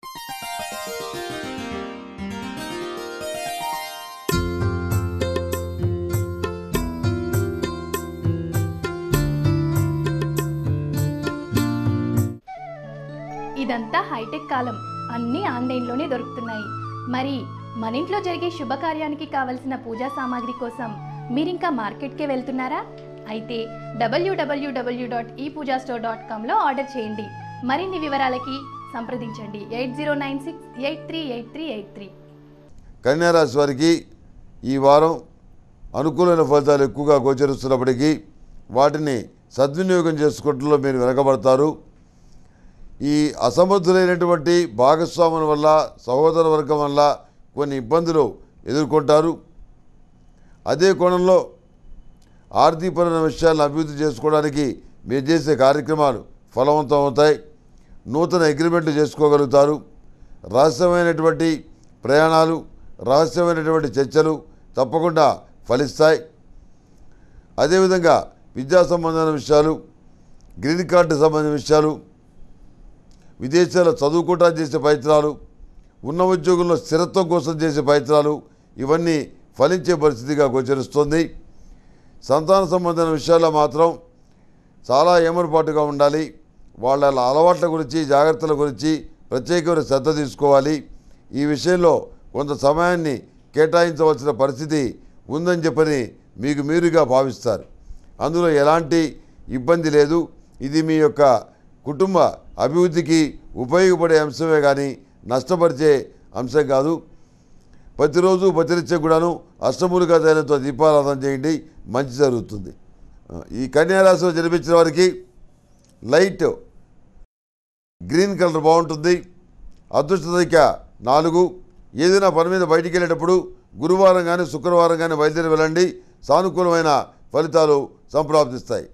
ఇదంతా హైటెక్ కాలం, అన్నీ ఆన్లైన్లోనే దొరుకుతున్నాయి. మరి మన ఇంట్లో జరిగే శుభకార్యానికి కావలసిన పూజా సామాగ్రి కోసం మీరింకా మార్కెట్కే వెళ్తున్నారా? అయితే డబ్ల్యూడబ్ల్యూడబ్ల్యూ dot e Pooja store dot కామ్లో ఆర్డర్ చేయండి. మరిన్ని వివరాలకి సంప్రదించండి eight zero nine six eight three eight three eight three. కన్యారాశి వారికి ఈ వారం అనుకూలమైన ఫలితాలు ఎక్కువగా గోచరిస్తున్నప్పటికీ వాటిని సద్వినియోగం చేసుకోవడంలో మీరు వెనకబడతారు. ఈ అసమర్థులైనటువంటి భాగస్వాముల వల్ల, సహోదర వర్గం వల్ల కొన్ని ఇబ్బందులు ఎదుర్కొంటారు. అదే కోణంలో ఆర్థికపరమైన విషయాలను అభివృద్ధి చేసుకోవడానికి మీరు చేసే కార్యక్రమాలు ఫలవంతం అవుతాయి. నూతన అగ్రిమెంట్లు చేసుకోగలుగుతారు. రహస్యమైనటువంటి ప్రయాణాలు, రహస్యమైనటువంటి చర్చలు తప్పకుండా ఫలిస్తాయి. అదేవిధంగా విద్యా సంబంధమైన విషయాలు, గ్రీన్ కార్డు సంబంధించిన విషయాలు, విదేశాల్లో చదువుకోవడానికి చేసే ప్రయత్నాలు, ఉన్న ఉద్యోగంలో స్థిరత్వం కోసం చేసే ప్రయత్నాలు ఇవన్నీ ఫలించే పరిస్థితిగా గోచరిస్తుంది. సంతాన సంబంధమైన విషయాల్లో మాత్రం చాలా ఏమరపాటుగా ఉండాలి. వాళ్ళ అలవాట్ల గురించి, జాగ్రత్తల గురించి ప్రత్యేకమైన శ్రద్ధ తీసుకోవాలి. ఈ విషయంలో కొంత సమయాన్ని కేటాయించవలసిన పరిస్థితి ఉందని చెప్పని మీకు మీరుగా భావిస్తారు. అందులో ఎలాంటి ఇబ్బంది లేదు. ఇది మీ యొక్క కుటుంబ అభివృద్ధికి ఉపయోగపడే అంశమే కానీ నష్టపరిచే అంశం కాదు. ప్రతిరోజు ప్రతినిత్యం కూడాను అష్టమూలికా తైలంతో దీపారాధన చేయండి, మంచి జరుగుతుంది. ఈ కన్యారాశిలో జన్మించిన వారికి లైట్ గ్రీన్ కలర్ బాగుంటుంది. అదృష్ట సంఖ్య నాలుగు. ఏదైనా పని మీద బయటికి వెళ్ళేటప్పుడు గురువారం కానీ శుక్రవారం కానీ బయలుదేరి వెళ్ళండి, సానుకూలమైన ఫలితాలు సంప్రాప్తిస్తాయి.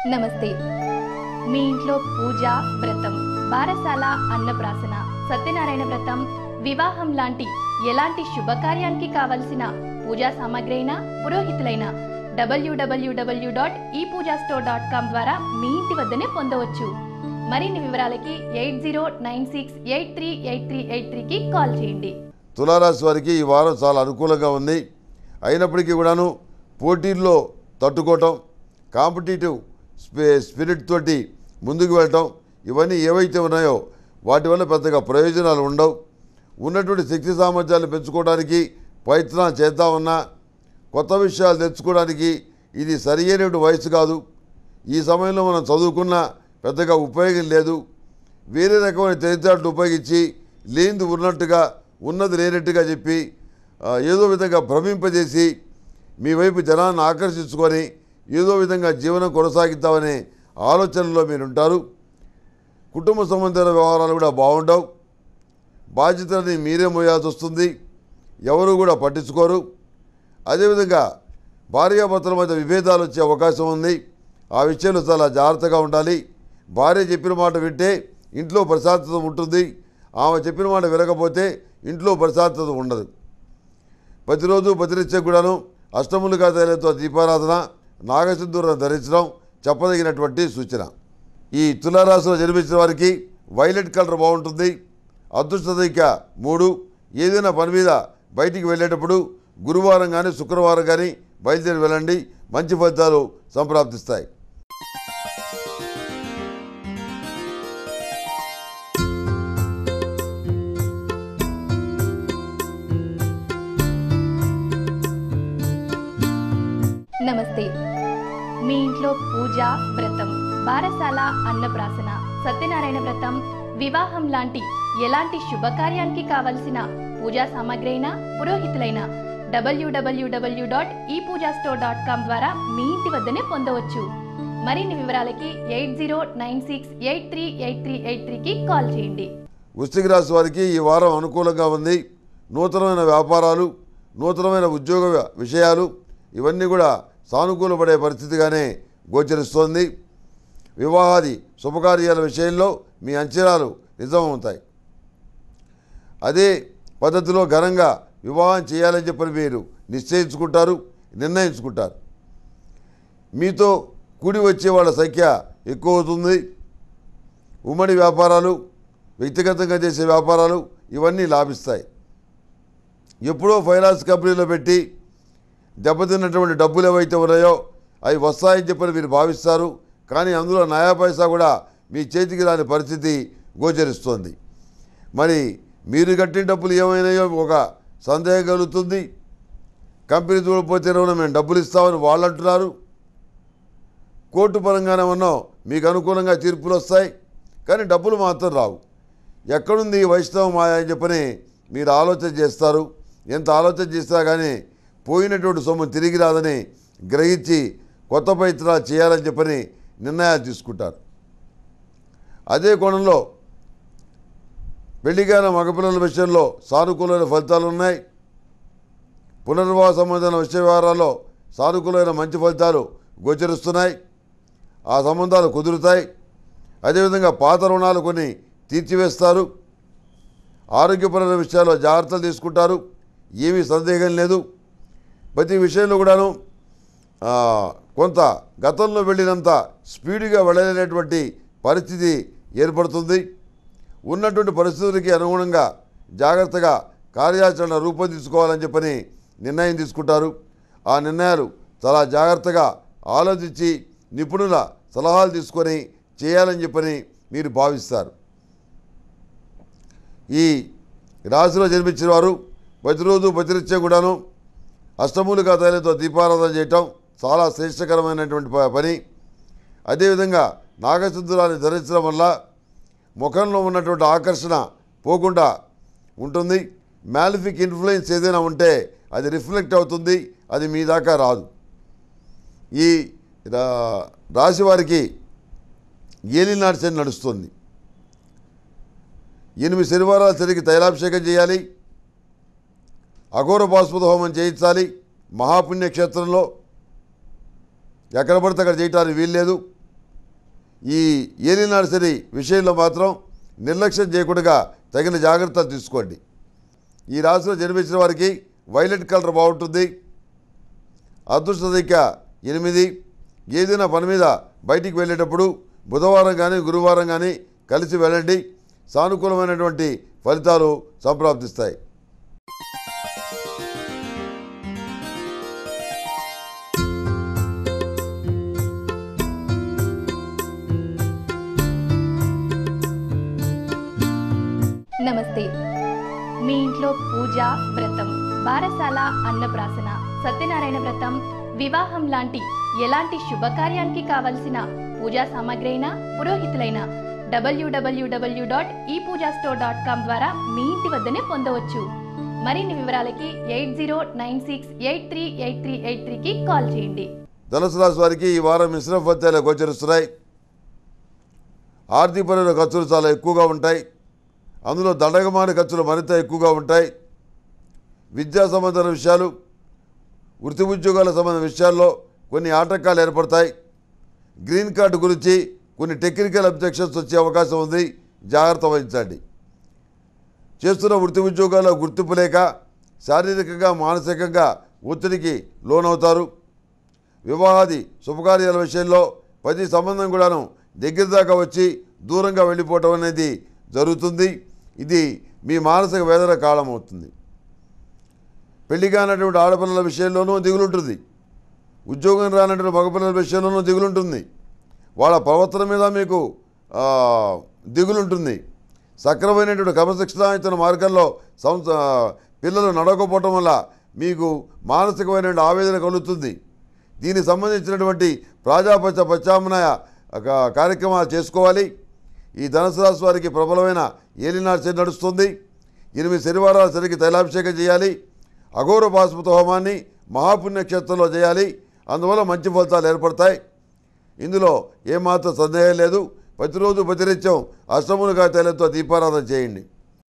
నమస్తే. మీ ఇంట్లో పూజ, వ్రతం, బారసాల, అన్నప్రాసన, సత్యనారాయణ వ్రతం, వివాహం లాంటి ఎలాంటి శుభకార్యానికి కావలసిన పూజా సామాగ్రి అయినా పురోహితులైన డబ్ల్యూడబ్ల్యూడబ్ల్యూ dot e Pooja store dot com ద్వారా మీ ఇంటి వద్దనే పొందవచ్చు. మరిన్ని వివరాలకి eight zero nine six eight three eight three eight త్రీకి కాల్ చేయండి. తులారాశి వారికి ఈ వారం చాలా అనుకూలంగా ఉంది. అయినప్పటికీ కూడాను పోటీల్లో తట్టుకోవటం, కాంపిటేటివ్ స్పి స్పిరిట్ తోటి ముందుకు వెళ్ళటం, ఇవన్నీ ఏవైతే ఉన్నాయో వాటి వల్ల పెద్దగా ప్రయోజనాలు ఉండవు. ఉన్నటువంటి శక్తి సామర్థ్యాలు పెంచుకోవడానికి ప్రయత్నాలు చేద్దామన్నా కొత్త విషయాలు తెచ్చుకోవడానికి ఇది సరి అయినటువంటి వయసు కాదు. ఈ సమయంలో మనం చదువుకున్న పెద్దగా ఉపయోగం లేదు. వేరే రకమైన తెలివితేటలు ఉపయోగించి లేనిది ఉన్నట్టుగా ఉన్నది లేనట్టుగా చెప్పి ఏదో విధంగా భ్రమింపజేసి మీ వైపు జనాన్ని ఆకర్షించుకొని ఏదో విధంగా జీవనం కొనసాగిద్దామనే ఆలోచనలో మీరు ఉంటారు. కుటుంబ సంబంధించిన వ్యవహారాలు కూడా బాగుండవు. బాధ్యతలని మీరే మోయాల్సి వస్తుంది. ఎవరు కూడా పట్టించుకోరు. అదేవిధంగా భార్యాభర్తల మధ్య విభేదాలు వచ్చే అవకాశం ఉంది. ఆ విషయంలో చాలా జాగ్రత్తగా ఉండాలి. భార్య చెప్పిన మాట వింటే ఇంట్లో ప్రశాంతత ఉంటుంది. ఆమె చెప్పిన మాట వినకపోతే ఇంట్లో ప్రశాంతత ఉండదు. ప్రతిరోజు ప్రతినిత్యం కూడాను అష్టములుగా తైలంతో దీపారాధన, నాగసింధూరం ధరించడం చెప్పదగినటువంటి సూచన. ఈ తులారాశిలో జన్మించిన వారికి వైలెట్ కలర్ బాగుంటుంది. అదృష్ట సంఖ్య మూడు. ఏదైనా పని మీద బయటికి వెళ్ళేటప్పుడు గురువారం కానీ శుక్రవారం కానీ బయలుదేరి వెళ్ళండి. మంచి ఫలితాలు సంప్రాప్తిస్తాయి. నమస్తే. మీ ఇంట్లో పూజ, వ్రతం, బారసాల, అన్నప్రాసన, సత్యనారాయణ వ్రతం, వివాహం లాంటి ఎలాంటి శుభకార్యానికి కావలసిన పూజా సామాగ్రి అయినా పురోహితులైన డబ్ల్యూడబ్ల్యూడబ్ల్యూ dot e Pooja store dot com ద్వారా మీ ఇంటి వద్దనే పొందవచ్చు. మరిన్ని వివరాలకి eight zero nine six eight three eight three eight త్రీకి కాల్ చేయండి. వృశ్చిక రాశి వారికి ఈ వారం అనుకూలంగా ఉంది. నూతనమైన వ్యాపారాలు, నూతనమైన ఉద్యోగ విషయాలు ఇవన్నీ కూడా సానుకూలపడే పరిస్థితిగానే గోచరిస్తోంది. వివాహాది శుభకార్యాల విషయంలో మీ అంచనాలు నిజమవుతాయి. అదే పద్ధతిలో ఘనంగా వివాహం చేయాలని చెప్పని మీరు నిశ్చయించుకుంటారు, నిర్ణయించుకుంటారు. మీతో కూడి వచ్చే వాళ్ళ సంఖ్య ఎక్కువ అవుతుంది. ఉమ్మడి వ్యాపారాలు, వ్యక్తిగతంగా చేసే వ్యాపారాలు ఇవన్నీ లాభిస్తాయి. ఎప్పుడో ఫైనాన్స్ కంపెనీలో పెట్టి దెబ్బతిన్నటువంటి డబ్బులు ఏవైతే ఉన్నాయో అవి వస్తాయని చెప్పని మీరు భావిస్తారు. కానీ అందులో నయా పైసా కూడా మీ చేతికి రాని పరిస్థితి గోచరిస్తోంది. మరి మీరు కట్టిన డబ్బులు ఏమైనాయో ఒక సందేహం కలుగుతుంది. కంపెనీ చూడకపోతే మేము డబ్బులు ఇస్తామని వాళ్ళు అంటున్నారు. కోర్టు పరంగానే ఉన్నాం, మీకు అనుకూలంగా తీర్పులు వస్తాయి, కానీ డబ్బులు మాత్రం రావు. ఎక్కడుంది వైష్ణవ మాయ అని చెప్పని మీరు ఆలోచన చేస్తారు. ఎంత ఆలోచన చేసినా కానీ పోయినటువంటి సొమ్ము తిరిగి రాదని గ్రహించి కొత్త ప్రయత్నాలు చేయాలని చెప్పని నిర్ణయాలు తీసుకుంటారు. అదే కోణంలో పెళ్లిగాన మగపిల్లల విషయంలో సానుకూలమైన ఫలితాలు ఉన్నాయి. పునర్వివాహ సంబంధమైన విషయ వ్యవహారాల్లో సానుకూలమైన మంచి ఫలితాలు గోచరిస్తున్నాయి. ఆ సంబంధాలు కుదురుతాయి. అదేవిధంగా పాత రుణాలు కొన్ని తీర్చివేస్తారు. ఆరోగ్యపరమైన విషయాల్లో జాగ్రత్తలు తీసుకుంటారు. ఏమీ సందేహం లేదు. ప్రతి విషయంలో కూడాను కొంత గతంలో వెళ్ళినంత స్పీడ్గా వెళ్ళలేనటువంటి పరిస్థితి ఏర్పడుతుంది. ఉన్నటువంటి పరిస్థితులకి అనుగుణంగా జాగ్రత్తగా కార్యాచరణ రూపొందించుకోవాలని చెప్పని నిర్ణయం తీసుకుంటారు. ఆ నిర్ణయాలు చాలా జాగ్రత్తగా ఆలోచించి నిపుణుల సలహాలు తీసుకొని చేయాలని చెప్పని మీరు భావిస్తారు. ఈ రాశిలో జన్మించిన వారు ప్రతిరోజు ప్రతినిత్యం కూడాను అష్టమూలికా తైలంతో దీపారాధన చేయటం చాలా శ్రేష్టకరమైనటువంటి పని. అదేవిధంగా నాగసింధూరాన్ని ధరించడం వల్ల ముఖంలో ఉన్నటువంటి ఆకర్షణ పోకుండా ఉంటుంది. మ్యాలిఫిక్ ఇన్ఫ్లుయెన్స్ ఏదైనా ఉంటే అది రిఫ్లెక్ట్ అవుతుంది, అది మీ దాకా రాదు. ఈ రాశి వారికి ఏలినాటి శని నడుస్తుంది. ఎనిమిది శనివారాలు శనికి తైలాభిషేకం చేయాలి. అఘోర పాశుపత హోమం చేయించాలి. మహాపుణ్యక్షేత్రంలో ఎక్కడ పడితే అక్కడ చేయటానికి వీల్లేదు. ఈ ఏలినాడ్సరి విషయంలో మాత్రం నిర్లక్ష్యం చేయకుండా తగిన జాగ్రత్తలు తీసుకోండి. ఈ రాశిలో జన్మించిన వారికి వైలెట్ కలర్ బాగుంటుంది. అదృష్ట సంఖ్య ఎనిమిది. ఏదైనా పని మీద బయటికి వెళ్ళేటప్పుడు బుధవారం కానీ గురువారం కానీ కలిసి వెళ్ళండి. సానుకూలమైనటువంటి ఫలితాలు సంప్రాప్తిస్తాయి. నమస్తే. మీ ఇంట్లో పూజ, వ్రతం, బారసాల, అన్నప్రాసన, సత్యనారాయణ వ్రతం, వివాహం లాంటి ఎలాంటి శుభకార్యానికి కావలసిన పూజా సామాగ్రి అయినా పురోహితులైన డబ్ల్యూడబ్ల్యూడబ్ల్యూ dot e Pooja store dot com ద్వారా మీ ఇంటి వద్దనే పొందవచ్చు. మరిన్ని వివరాలకి eight zero nine six eight three eight three eight త్రీకి కాల్ చేయండి. ధనుసు రాశి వారికి ఈ వారం మిశ్రమ ఫలితాలు గోచరిస్తున్నాయి. ఆర్థికపరమైన ఖర్చులు చాలా ఎక్కువగా ఉంటాయి. అందులో దండగమాన ఖర్చులు మరింత ఎక్కువగా ఉంటాయి. విద్యా సంబంధమైన విషయాలు, వృత్తి ఉద్యోగాల సంబంధ విషయాల్లో కొన్ని ఆటంకాలు ఏర్పడతాయి. గ్రీన్ కార్డు గురించి కొన్ని టెక్నికల్ అబ్జెక్షన్స్ వచ్చే అవకాశం ఉంది. జాగ్రత్త వహించండి. చేస్తున్న వృత్తి ఉద్యోగాల్లో గుర్తింపు లేక శారీరకంగా మానసికంగా ఒత్తిడికి లోనవుతారు. వివాహాది శుభకార్యాల విషయంలో ప్రతి సంబంధం కూడాను దగ్గర దాకా వచ్చి దూరంగా వెళ్ళిపోవటం అనేది జరుగుతుంది. ఇది మీ మానసిక వేదన కారణమవుతుంది. పెళ్లి కానటువంటి ఆడపిల్లల విషయంలోనూ దిగులుంటుంది. ఉద్యోగం రానటువంటి మగపిల్లల విషయంలోనూ దిగులుంటుంది. వాళ్ళ ప్రవర్తన మీద మీకు దిగులుంటుంది. సక్రమైనటువంటి క్రమశిక్షణాయుత మార్గంలో సంస్థ పిల్లలు నడవకపోవటం వల్ల మీకు మానసికమైనటువంటి ఆవేదన కలుగుతుంది. దీనికి సంబంధించినటువంటి ప్రాజాపత్య ప్రత్యామ్నాయ కార్యక్రమాలు చేసుకోవాలి. ఈ ధనుసు రాశి వారికి ప్రబలమైన ఏలినాడు శని నడుస్తుంది. ఎనిమిది శనివారాల శనికి తైలాభిషేకం చేయాలి. అఘోర బాస్మత హోమాన్ని మహాపుణ్యక్షేత్రంలో చేయాలి. అందువల్ల మంచి ఫలితాలు ఏర్పడతాయి. ఇందులో ఏమాత్రం సందేహం లేదు. ప్రతిరోజు ప్రతినిత్యం అష్టములుగా తైలంతో దీపారాధన చేయండి.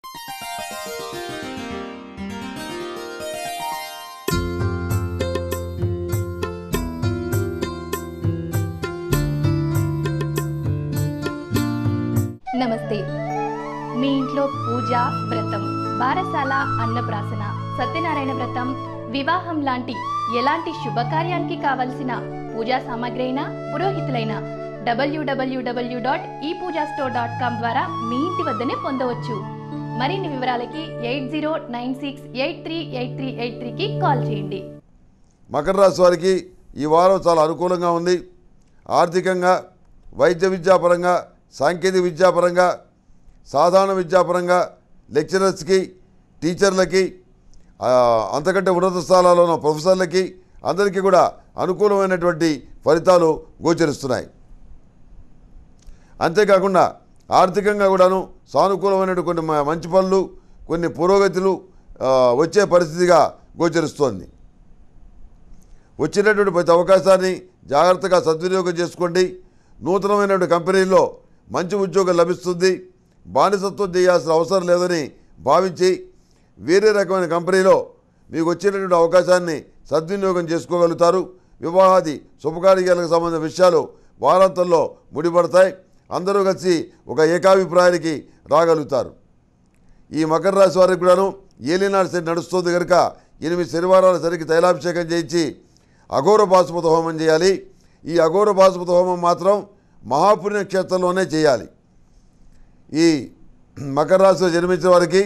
నమస్తే. మీ ఇంట్లో పూజ, వ్రతం, బారసాల, అన్నప్రాసన, సత్యనారాయణ వ్రతం, వివాహం లాంటి ఎలాంటి శుభకార్యానికి కావలసిన పూజా సామాగ్రి అయినా పురోహితులైన డబ్ల్యూడబ్ల్యూడబ్ల్యూ dot e Pooja store dot com ద్వారా మీ ఇంటి వద్దనే పొందవచ్చు. మరిన్ని వివరాలకి eight zero nine six eight three eight three eight త్రీకి కాల్ చేయండి. మకర రాశి వారికి ఈ వారం చాలా అనుకూలంగా ఉంది. ఆర్థికంగా, వైద్య విద్యాపరంగా, సాంకేతిక విద్యాపరంగా, సాధారణ విద్యాపరంగా లెక్చరర్స్కి, టీచర్లకి, అంతకంటే ఉన్నత స్థానాల్లో ఉన్న ప్రొఫెసర్లకి అందరికీ కూడా అనుకూలమైనటువంటి ఫలితాలు గోచరిస్తున్నాయి. అంతేకాకుండా ఆర్థికంగా కూడాను సానుకూలమైనటువంటి కొన్ని మంచి పనులు, కొన్ని పురోగతులు వచ్చే పరిస్థితిగా గోచరిస్తోంది. వచ్చినటువంటి ప్రతి అవకాశాన్ని జాగ్రత్తగా సద్వినియోగం చేసుకోండి. నూతనమైనటువంటి కంపెనీల్లో మంచి ఉద్యోగం లభిస్తుంది. బానిసత్వం చేయాల్సిన అవసరం లేదని భావించి వేరే రకమైన కంపెనీలో మీకు వచ్చినటువంటి అవకాశాన్ని సద్వినియోగం చేసుకోగలుగుతారు. వివాహాది శుభకార్యాలకు సంబంధించిన విషయాలు వారాంతంలో ముడిపడతాయి. అందరూ కలిసి ఒక ఏకాభిప్రాయానికి రాగలుగుతారు. ఈ మకర రాశి వారికి కూడాను ఏలినాడు శని నడుస్తుంది కనుక ఎనిమిది శనివారాల శనికి తైలాభిషేకం చేయించి అఘోర బాస్మత హోమం చేయాలి. ఈ అఘోర బాస్మత హోమం మాత్రం మహాపుణ్యక్షేత్రంలోనే చేయాలి. ఈ మకర రాశిలో జన్మించిన వారికి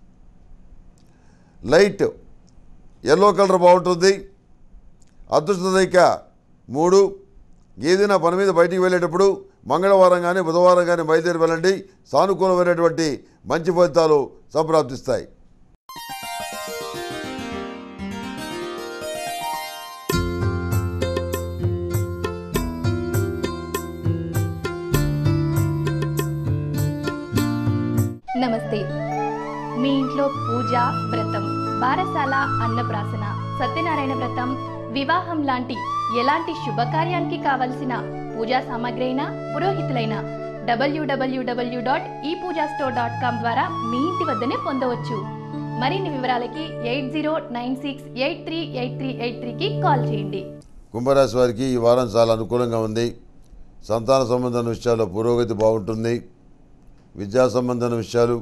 లైట్ ఎల్లో కలర్ బాగుంటుంది. అదృష్ట సంఖ్య మూడు. ఏదైనా పని మీద బయటికి వెళ్ళేటప్పుడు మంగళవారం కానీ బుధవారం కానీ బయలుదేరి వెళ్ళండి. సానుకూలమైనటువంటి మంచి ఫలితాలు సంప్రాప్తిస్తాయి. నమస్తే. మీ ఇంట్లో పూజ, వ్రతం, బారసాల, అన్నప్రాసన, సత్యనారాయణ వ్రతం, వివాహం లాంటి ఎలాంటి శుభకార్యానికి కావలసిన పూజా సామాగ్రి అయినా పురోహితులైన డబ్ల్యూడబ్ల్యూడబ్ల్యూ dot e Pooja store dot com ద్వారా మీ ఇంటి వద్దనే పొందవచ్చు. మరిన్ని వివరాలకి eight zero nine six eight three eight three eight త్రీకి కాల్ చేయండి. కుంభరాశి వారికి ఈ వారం చాలా అనుకూలంగా ఉంది. సంతాన సంబంధమైన విషయాల్లో పురోగతి బాగుంటుంది. విద్యా సంబంధమైన విషయాలు,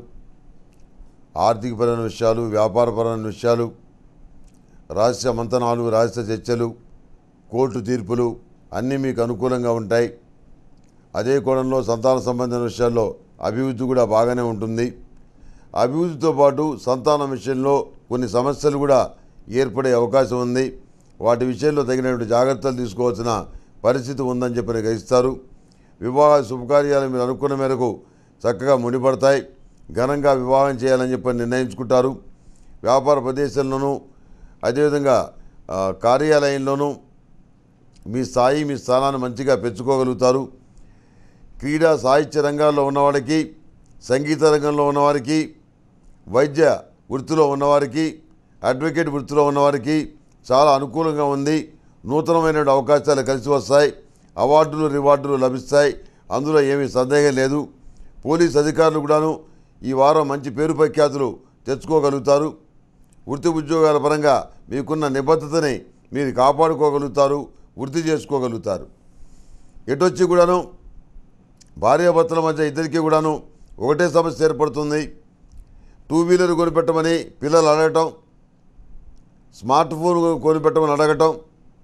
ఆర్థికపరమైన విషయాలు, వ్యాపారపరమైన విషయాలు, రహస్య మంతనాలు, రహస్య చర్చలు, కోర్టు తీర్పులు అన్నీ మీకు అనుకూలంగా ఉంటాయి. అదే కోణంలో సంతాన సంబంధమైన విషయాల్లో అభివృద్ధి కూడా బాగానే ఉంటుంది. అభివృద్ధితో పాటు సంతానం విషయంలో కొన్ని సమస్యలు కూడా ఏర్పడే అవకాశం ఉంది. వాటి విషయంలో తగినటువంటి జాగ్రత్తలు తీసుకోవాల్సిన పరిస్థితి ఉందని చెప్పి గ్రహిస్తారు. వివాహ శుభకార్యాలు మీరు అనుకున్న మేరకు చక్కగా ముడిపడతాయి. ఘనంగా వివాహం చేయాలని చెప్పి నిర్ణయించుకుంటారు. వ్యాపార ప్రదేశంలోనూ అదేవిధంగా కార్యాలయంలోనూ మీ స్థాయి మీ స్థానాన్ని మంచిగా పెంచుకోగలుగుతారు. క్రీడా సాహిత్య రంగాల్లో ఉన్నవారికి, సంగీత రంగంలో ఉన్నవారికి, వైద్య వృత్తిలో ఉన్నవారికి, అడ్వకేట్ వృత్తిలో ఉన్నవారికి చాలా అనుకూలంగా ఉంది. నూతనమైన అవకాశాలు కలిసి వస్తాయి. అవార్డులు రివార్డులు లభిస్తాయి. అందులో ఏమీ సందేహం లేదు. పోలీస్ అధికారులు కూడాను ఈ వారం మంచి పేరు ప్రఖ్యాతులు తెచ్చుకోగలుగుతారు. వృత్తి ఉద్యోగాల పరంగా మీకున్న నిబద్ధతని మీరు కాపాడుకోగలుగుతారు, వృద్ధి చేసుకోగలుగుతారు. ఎటొచ్చి కూడాను భార్యాభర్తల మధ్య ఇద్దరికీ కూడాను ఒకటే సమస్య ఏర్పడుతుంది. టూ వీలర్ కొనిపెట్టమని పిల్లలు అడగటం, స్మార్ట్ ఫోన్ కొనిపెట్టమని అడగటం,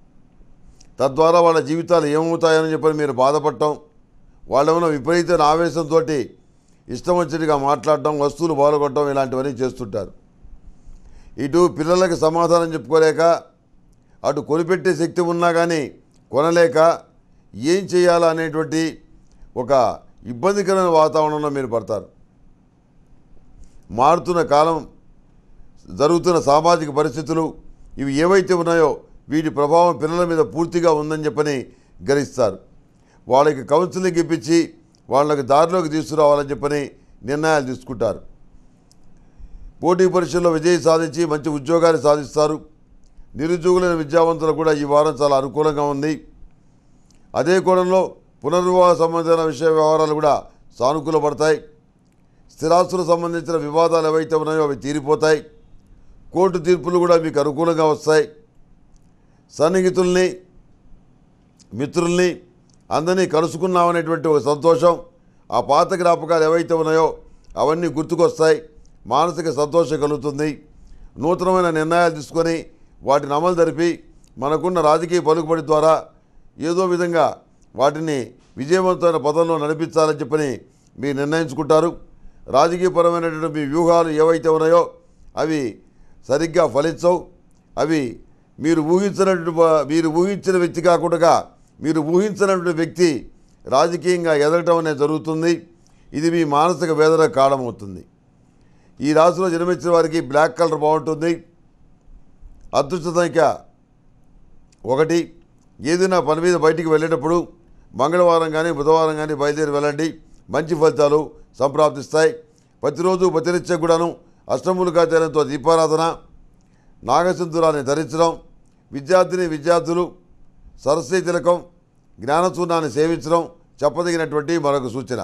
తద్వారా వాళ్ళ జీవితాలు ఏమవుతాయని చెప్పని మీరు బాధపడటం, వాళ్ళేమన్నా విపరీతమైన ఆవేశంతో ఇష్టం వచ్చినట్టుగా మాట్లాడటం, వస్తువులు బాగుపడటం ఇలాంటివన్నీ చేస్తుంటారు. ఇటు పిల్లలకి సమాధానం చెప్పుకోలేక, అటు కొనిపెట్టే శక్తి ఉన్నా కానీ కొనలేక ఏం చేయాలా అనేటువంటి ఒక ఇబ్బందికరమైన వాతావరణంలో మీరు పడతారు. మారుతున్న కాలం, జరుగుతున్న సామాజిక పరిస్థితులు ఇవి ఏవైతే ఉన్నాయో వీటి ప్రభావం పిల్లల మీద పూర్తిగా ఉందని చెప్పని గ్రహిస్తారు. వాళ్ళకి కౌన్సిలింగ్ ఇప్పించి వాళ్ళకి దారిలోకి తీసుకురావాలని చెప్పని నిర్ణయాలు తీసుకుంటారు. పోటీ పరీక్షల్లో విజయం సాధించి మంచి ఉద్యోగాలు సాధిస్తారు. నిరుద్యోగులైన విద్యావంతులకు కూడా ఈ వారం చాలా అనుకూలంగా ఉంది. అదే కోణంలో పునర్వివాహ సంబంధించిన విషయ వ్యవహారాలు కూడా సానుకూలపడతాయి. స్థిరాస్తులకు సంబంధించిన వివాదాలు ఏవైతే ఉన్నాయో అవి తీరిపోతాయి. కోర్టు తీర్పులు కూడా మీకు అనుకూలంగా వస్తాయి. సన్నిహితుల్ని, మిత్రుల్ని అందరినీ కలుసుకున్నామనేటువంటి ఒక సంతోషం, ఆ పాత జ్ఞాపకాలు ఏవైతే ఉన్నాయో అవన్నీ గుర్తుకొస్తాయి. మానసిక సంతోషం కలుగుతుంది. నూతనమైన నిర్ణయాలు తీసుకొని వాటిని అమలు జరిపి మనకున్న రాజకీయ పలుకుబడి ద్వారా ఏదో విధంగా వాటిని విజయవంతమైన పదంలో నడిపించాలని చెప్పని మీరు నిర్ణయించుకుంటారు. రాజకీయపరమైనటువంటి మీ వ్యూహాలు ఏవైతే ఉన్నాయో అవి సరిగ్గా ఫలించవు. అవి మీరు ఊహించినటువంటి మీరు ఊహించిన వ్యక్తి కాకుండా మీరు ఊహించినటువంటి వ్యక్తి రాజకీయంగా ఎదగటం అనేది జరుగుతుంది. ఇది మీ మానసిక వేదన కారణమవుతుంది. ఈ రాశిలో జన్మించిన వారికి బ్లాక్ కలర్ బాగుంటుంది. అదృష్ట సంఖ్య ఒకటి. ఏదైనా పని మీద బయటికి వెళ్ళేటప్పుడు మంగళవారం కానీ బుధవారం కానీ బయలుదేరి వెళ్ళండి. మంచి ఫలితాలు సంప్రాప్తిస్తాయి. ప్రతిరోజు ప్రతినిత్యం కూడాను అష్టములుగా తేలంతో దీపారాధన, నాగసింధూరాన్ని ధరించడం, విద్యార్థిని విద్యార్థులు సరస్వతీ తిలకం, జ్ఞానచూర్ణాన్ని సేవించడం చెప్పదగినటువంటి మరొక సూచన.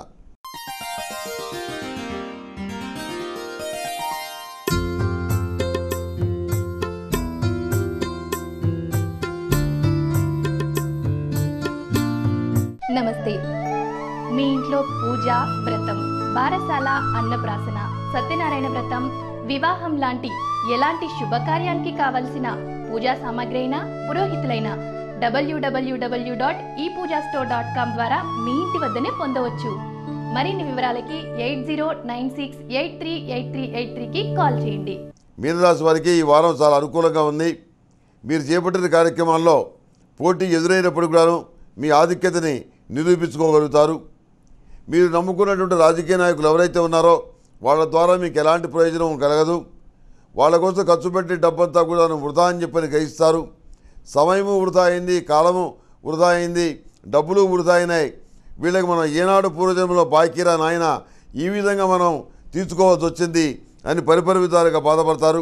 నమస్తే. మీ ఇంట్లో పూజ, వ్రతం, బారసాల, అన్నప్రాసన, సత్యనారాయణ వ్రతం, వివాహం లాంటి ఎలాంటి శుభకార్యానికి కావలసిన పూజా సామాగ్రి అయినా, పురోహితులైన డబ్ల్యూడబ్ల్యూడబ్ల్యూ dot e Pooja store dot com ద్వారా మీ ఇంటి వద్దనే పొందవచ్చు. మరిన్ని వివరాలకి eight zero nine six eight three eight three eight త్రీకి కాల్ చేయండి. మీనరాశి వారికి ఈ వారం చాలా అనుకూలంగా ఉంది. మీరు చేపట్టిన కార్యక్రమాల్లో పోటీ ఎదురైనప్పుడు కూడాను మీ ఆధిక్యతని నిరూపించుకోగలుగుతారు. మీరు నమ్ముకున్నటువంటి రాజకీయ నాయకులు ఎవరైతే ఉన్నారో వాళ్ళ ద్వారా మీకు ఎలాంటి ప్రయోజనం కలగదు. వాళ్ళ కోసం ఖర్చు పెట్టే డబ్బంతా కూడా వృధా అని చెప్పని గ్రహిస్తారు. సమయము వృధా అయింది, కాలము వృధా అయింది, డబ్బులు వృధా అయినాయి. వీళ్ళకి మనం ఏనాడు పూర్వజన్మలో బాకీరా నాయన ఈ విధంగా మనం తీసుకోవాల్సి వచ్చింది అని పరిపరి విధాలుగా బాధపడతారు.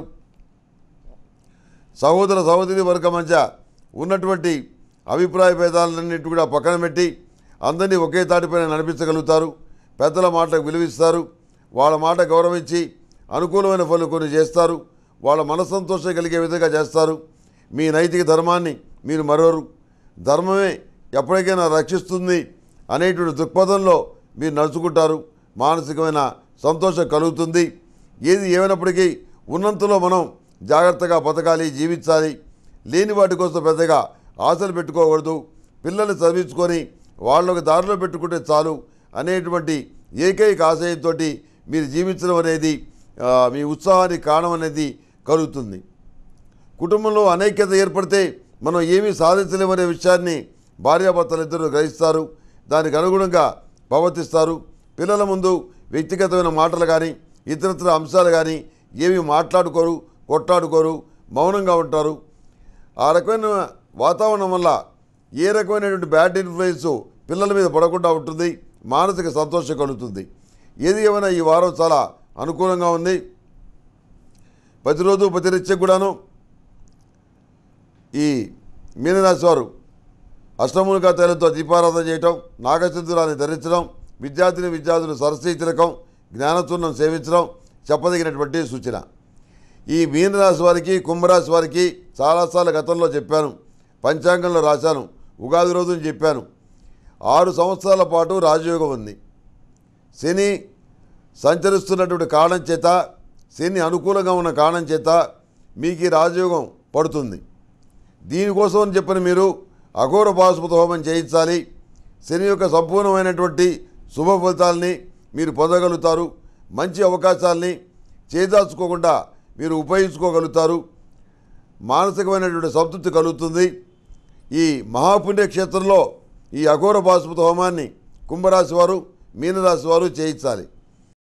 సహోదర సహోదరి వర్గం మధ్య ఉన్నటువంటి అభిప్రాయ భేదాలన్నింటి కూడా పక్కన పెట్టి అందరినీ ఒకే తాటిపైన నడిపించగలుగుతారు. పెద్దల మాటకు విలువిస్తారు. వాళ్ళ మాట గౌరవించి అనుకూలమైన పనులు కొన్ని చేస్తారు. వాళ్ళ మనస్సంతోషం కలిగే విధంగా చేస్తారు. మీ నైతిక ధర్మాన్ని మీరు మరోరు. ధర్మమే ఎప్పటికైనా రక్షిస్తుంది అనేటువంటి దృక్పథంలో మీరు నడుచుకుంటారు. మానసికమైన సంతోషం కలుగుతుంది. ఏది ఏమైనప్పటికీ ఉన్నంతలో మనం జాగ్రత్తగా బతకాలి, జీవించాలి. లేని వాటి కోసం పెద్దగా ఆశలు పెట్టుకోకూడదు. పిల్లల్ని చదివించుకొని వాళ్ళొక దారిలో పెట్టుకుంటే చాలు అనేటువంటి ఏకైక ఆశయంతో మీరు జీవించడం అనేది మీ ఉత్సాహానికి కారణం అనేది కలుగుతుంది. కుటుంబంలో అనైక్యత ఏర్పడితే మనం ఏమీ సాధించలేమనే విషయాన్ని భార్యాభర్తలు ఇద్దరు గ్రహిస్తారు. దానికి అనుగుణంగా ప్రవర్తిస్తారు. పిల్లల ముందు వ్యక్తిగతమైన మాటలు కానీ ఇతరత్ర అంశాలు కానీ ఏమీ మాట్లాడుకోరు, కొట్లాడుకోరు, మౌనంగా ఉంటారు. ఆ రకమైన వాతావరణం వల్ల ఏ రకమైనటువంటి బ్యాడ్ ఇన్ఫ్లుయెన్స్ పిల్లల మీద పడకుండా ఉంటుంది. మానసిక సంతోషం కలుగుతుంది. ఏది ఏమైనా ఈ వారం చాలా అనుకూలంగా ఉంది. ప్రతిరోజు ప్రతినిత్యం కూడాను ఈ మీనరాశి వారు అష్టమూలికా తైలంతో దీపారాధన చేయటం, నాగసింధురాన్ని ధరించడం, విద్యార్థిని విద్యార్థులు సరస్వతీ తిలకం, జ్ఞానచూర్ణం సేవించడం చెప్పదగినటువంటి సూచన. ఈ మీనరాశి వారికి, కుంభరాశి వారికి చాలాసార్లు గతంలో చెప్పాను, పంచాంగంలో రాశాను, ఉగాది రోజున చెప్పాను. ఆరు సంవత్సరాల పాటు రాజయోగం ఉంది. శని సంచరిస్తున్నటువంటి కారణం చేత, శని అనుకూలంగా ఉన్న కారణం చేత మీకు ఈ రాజయోగం పడుతుంది. దీనికోసం అని చెప్పిన మీరు అఘోర పాశుపత హోమం చేయించాలి. శని యొక్క సంపూర్ణమైనటువంటి శుభ ఫలితాలని మీరు పొందగలుగుతారు. మంచి అవకాశాలని చేదాచుకోకుండా మీరు ఉపయోగించుకోగలుగుతారు. మానసికమైనటువంటి సంతృప్తి కలుగుతుంది. ఈ మహాపుణ్యక్షేత్రంలో ఈ అఘోర పాశుపత హోమాన్ని కుంభరాశి వారు, మీనరాశి వారు చేయించాలి.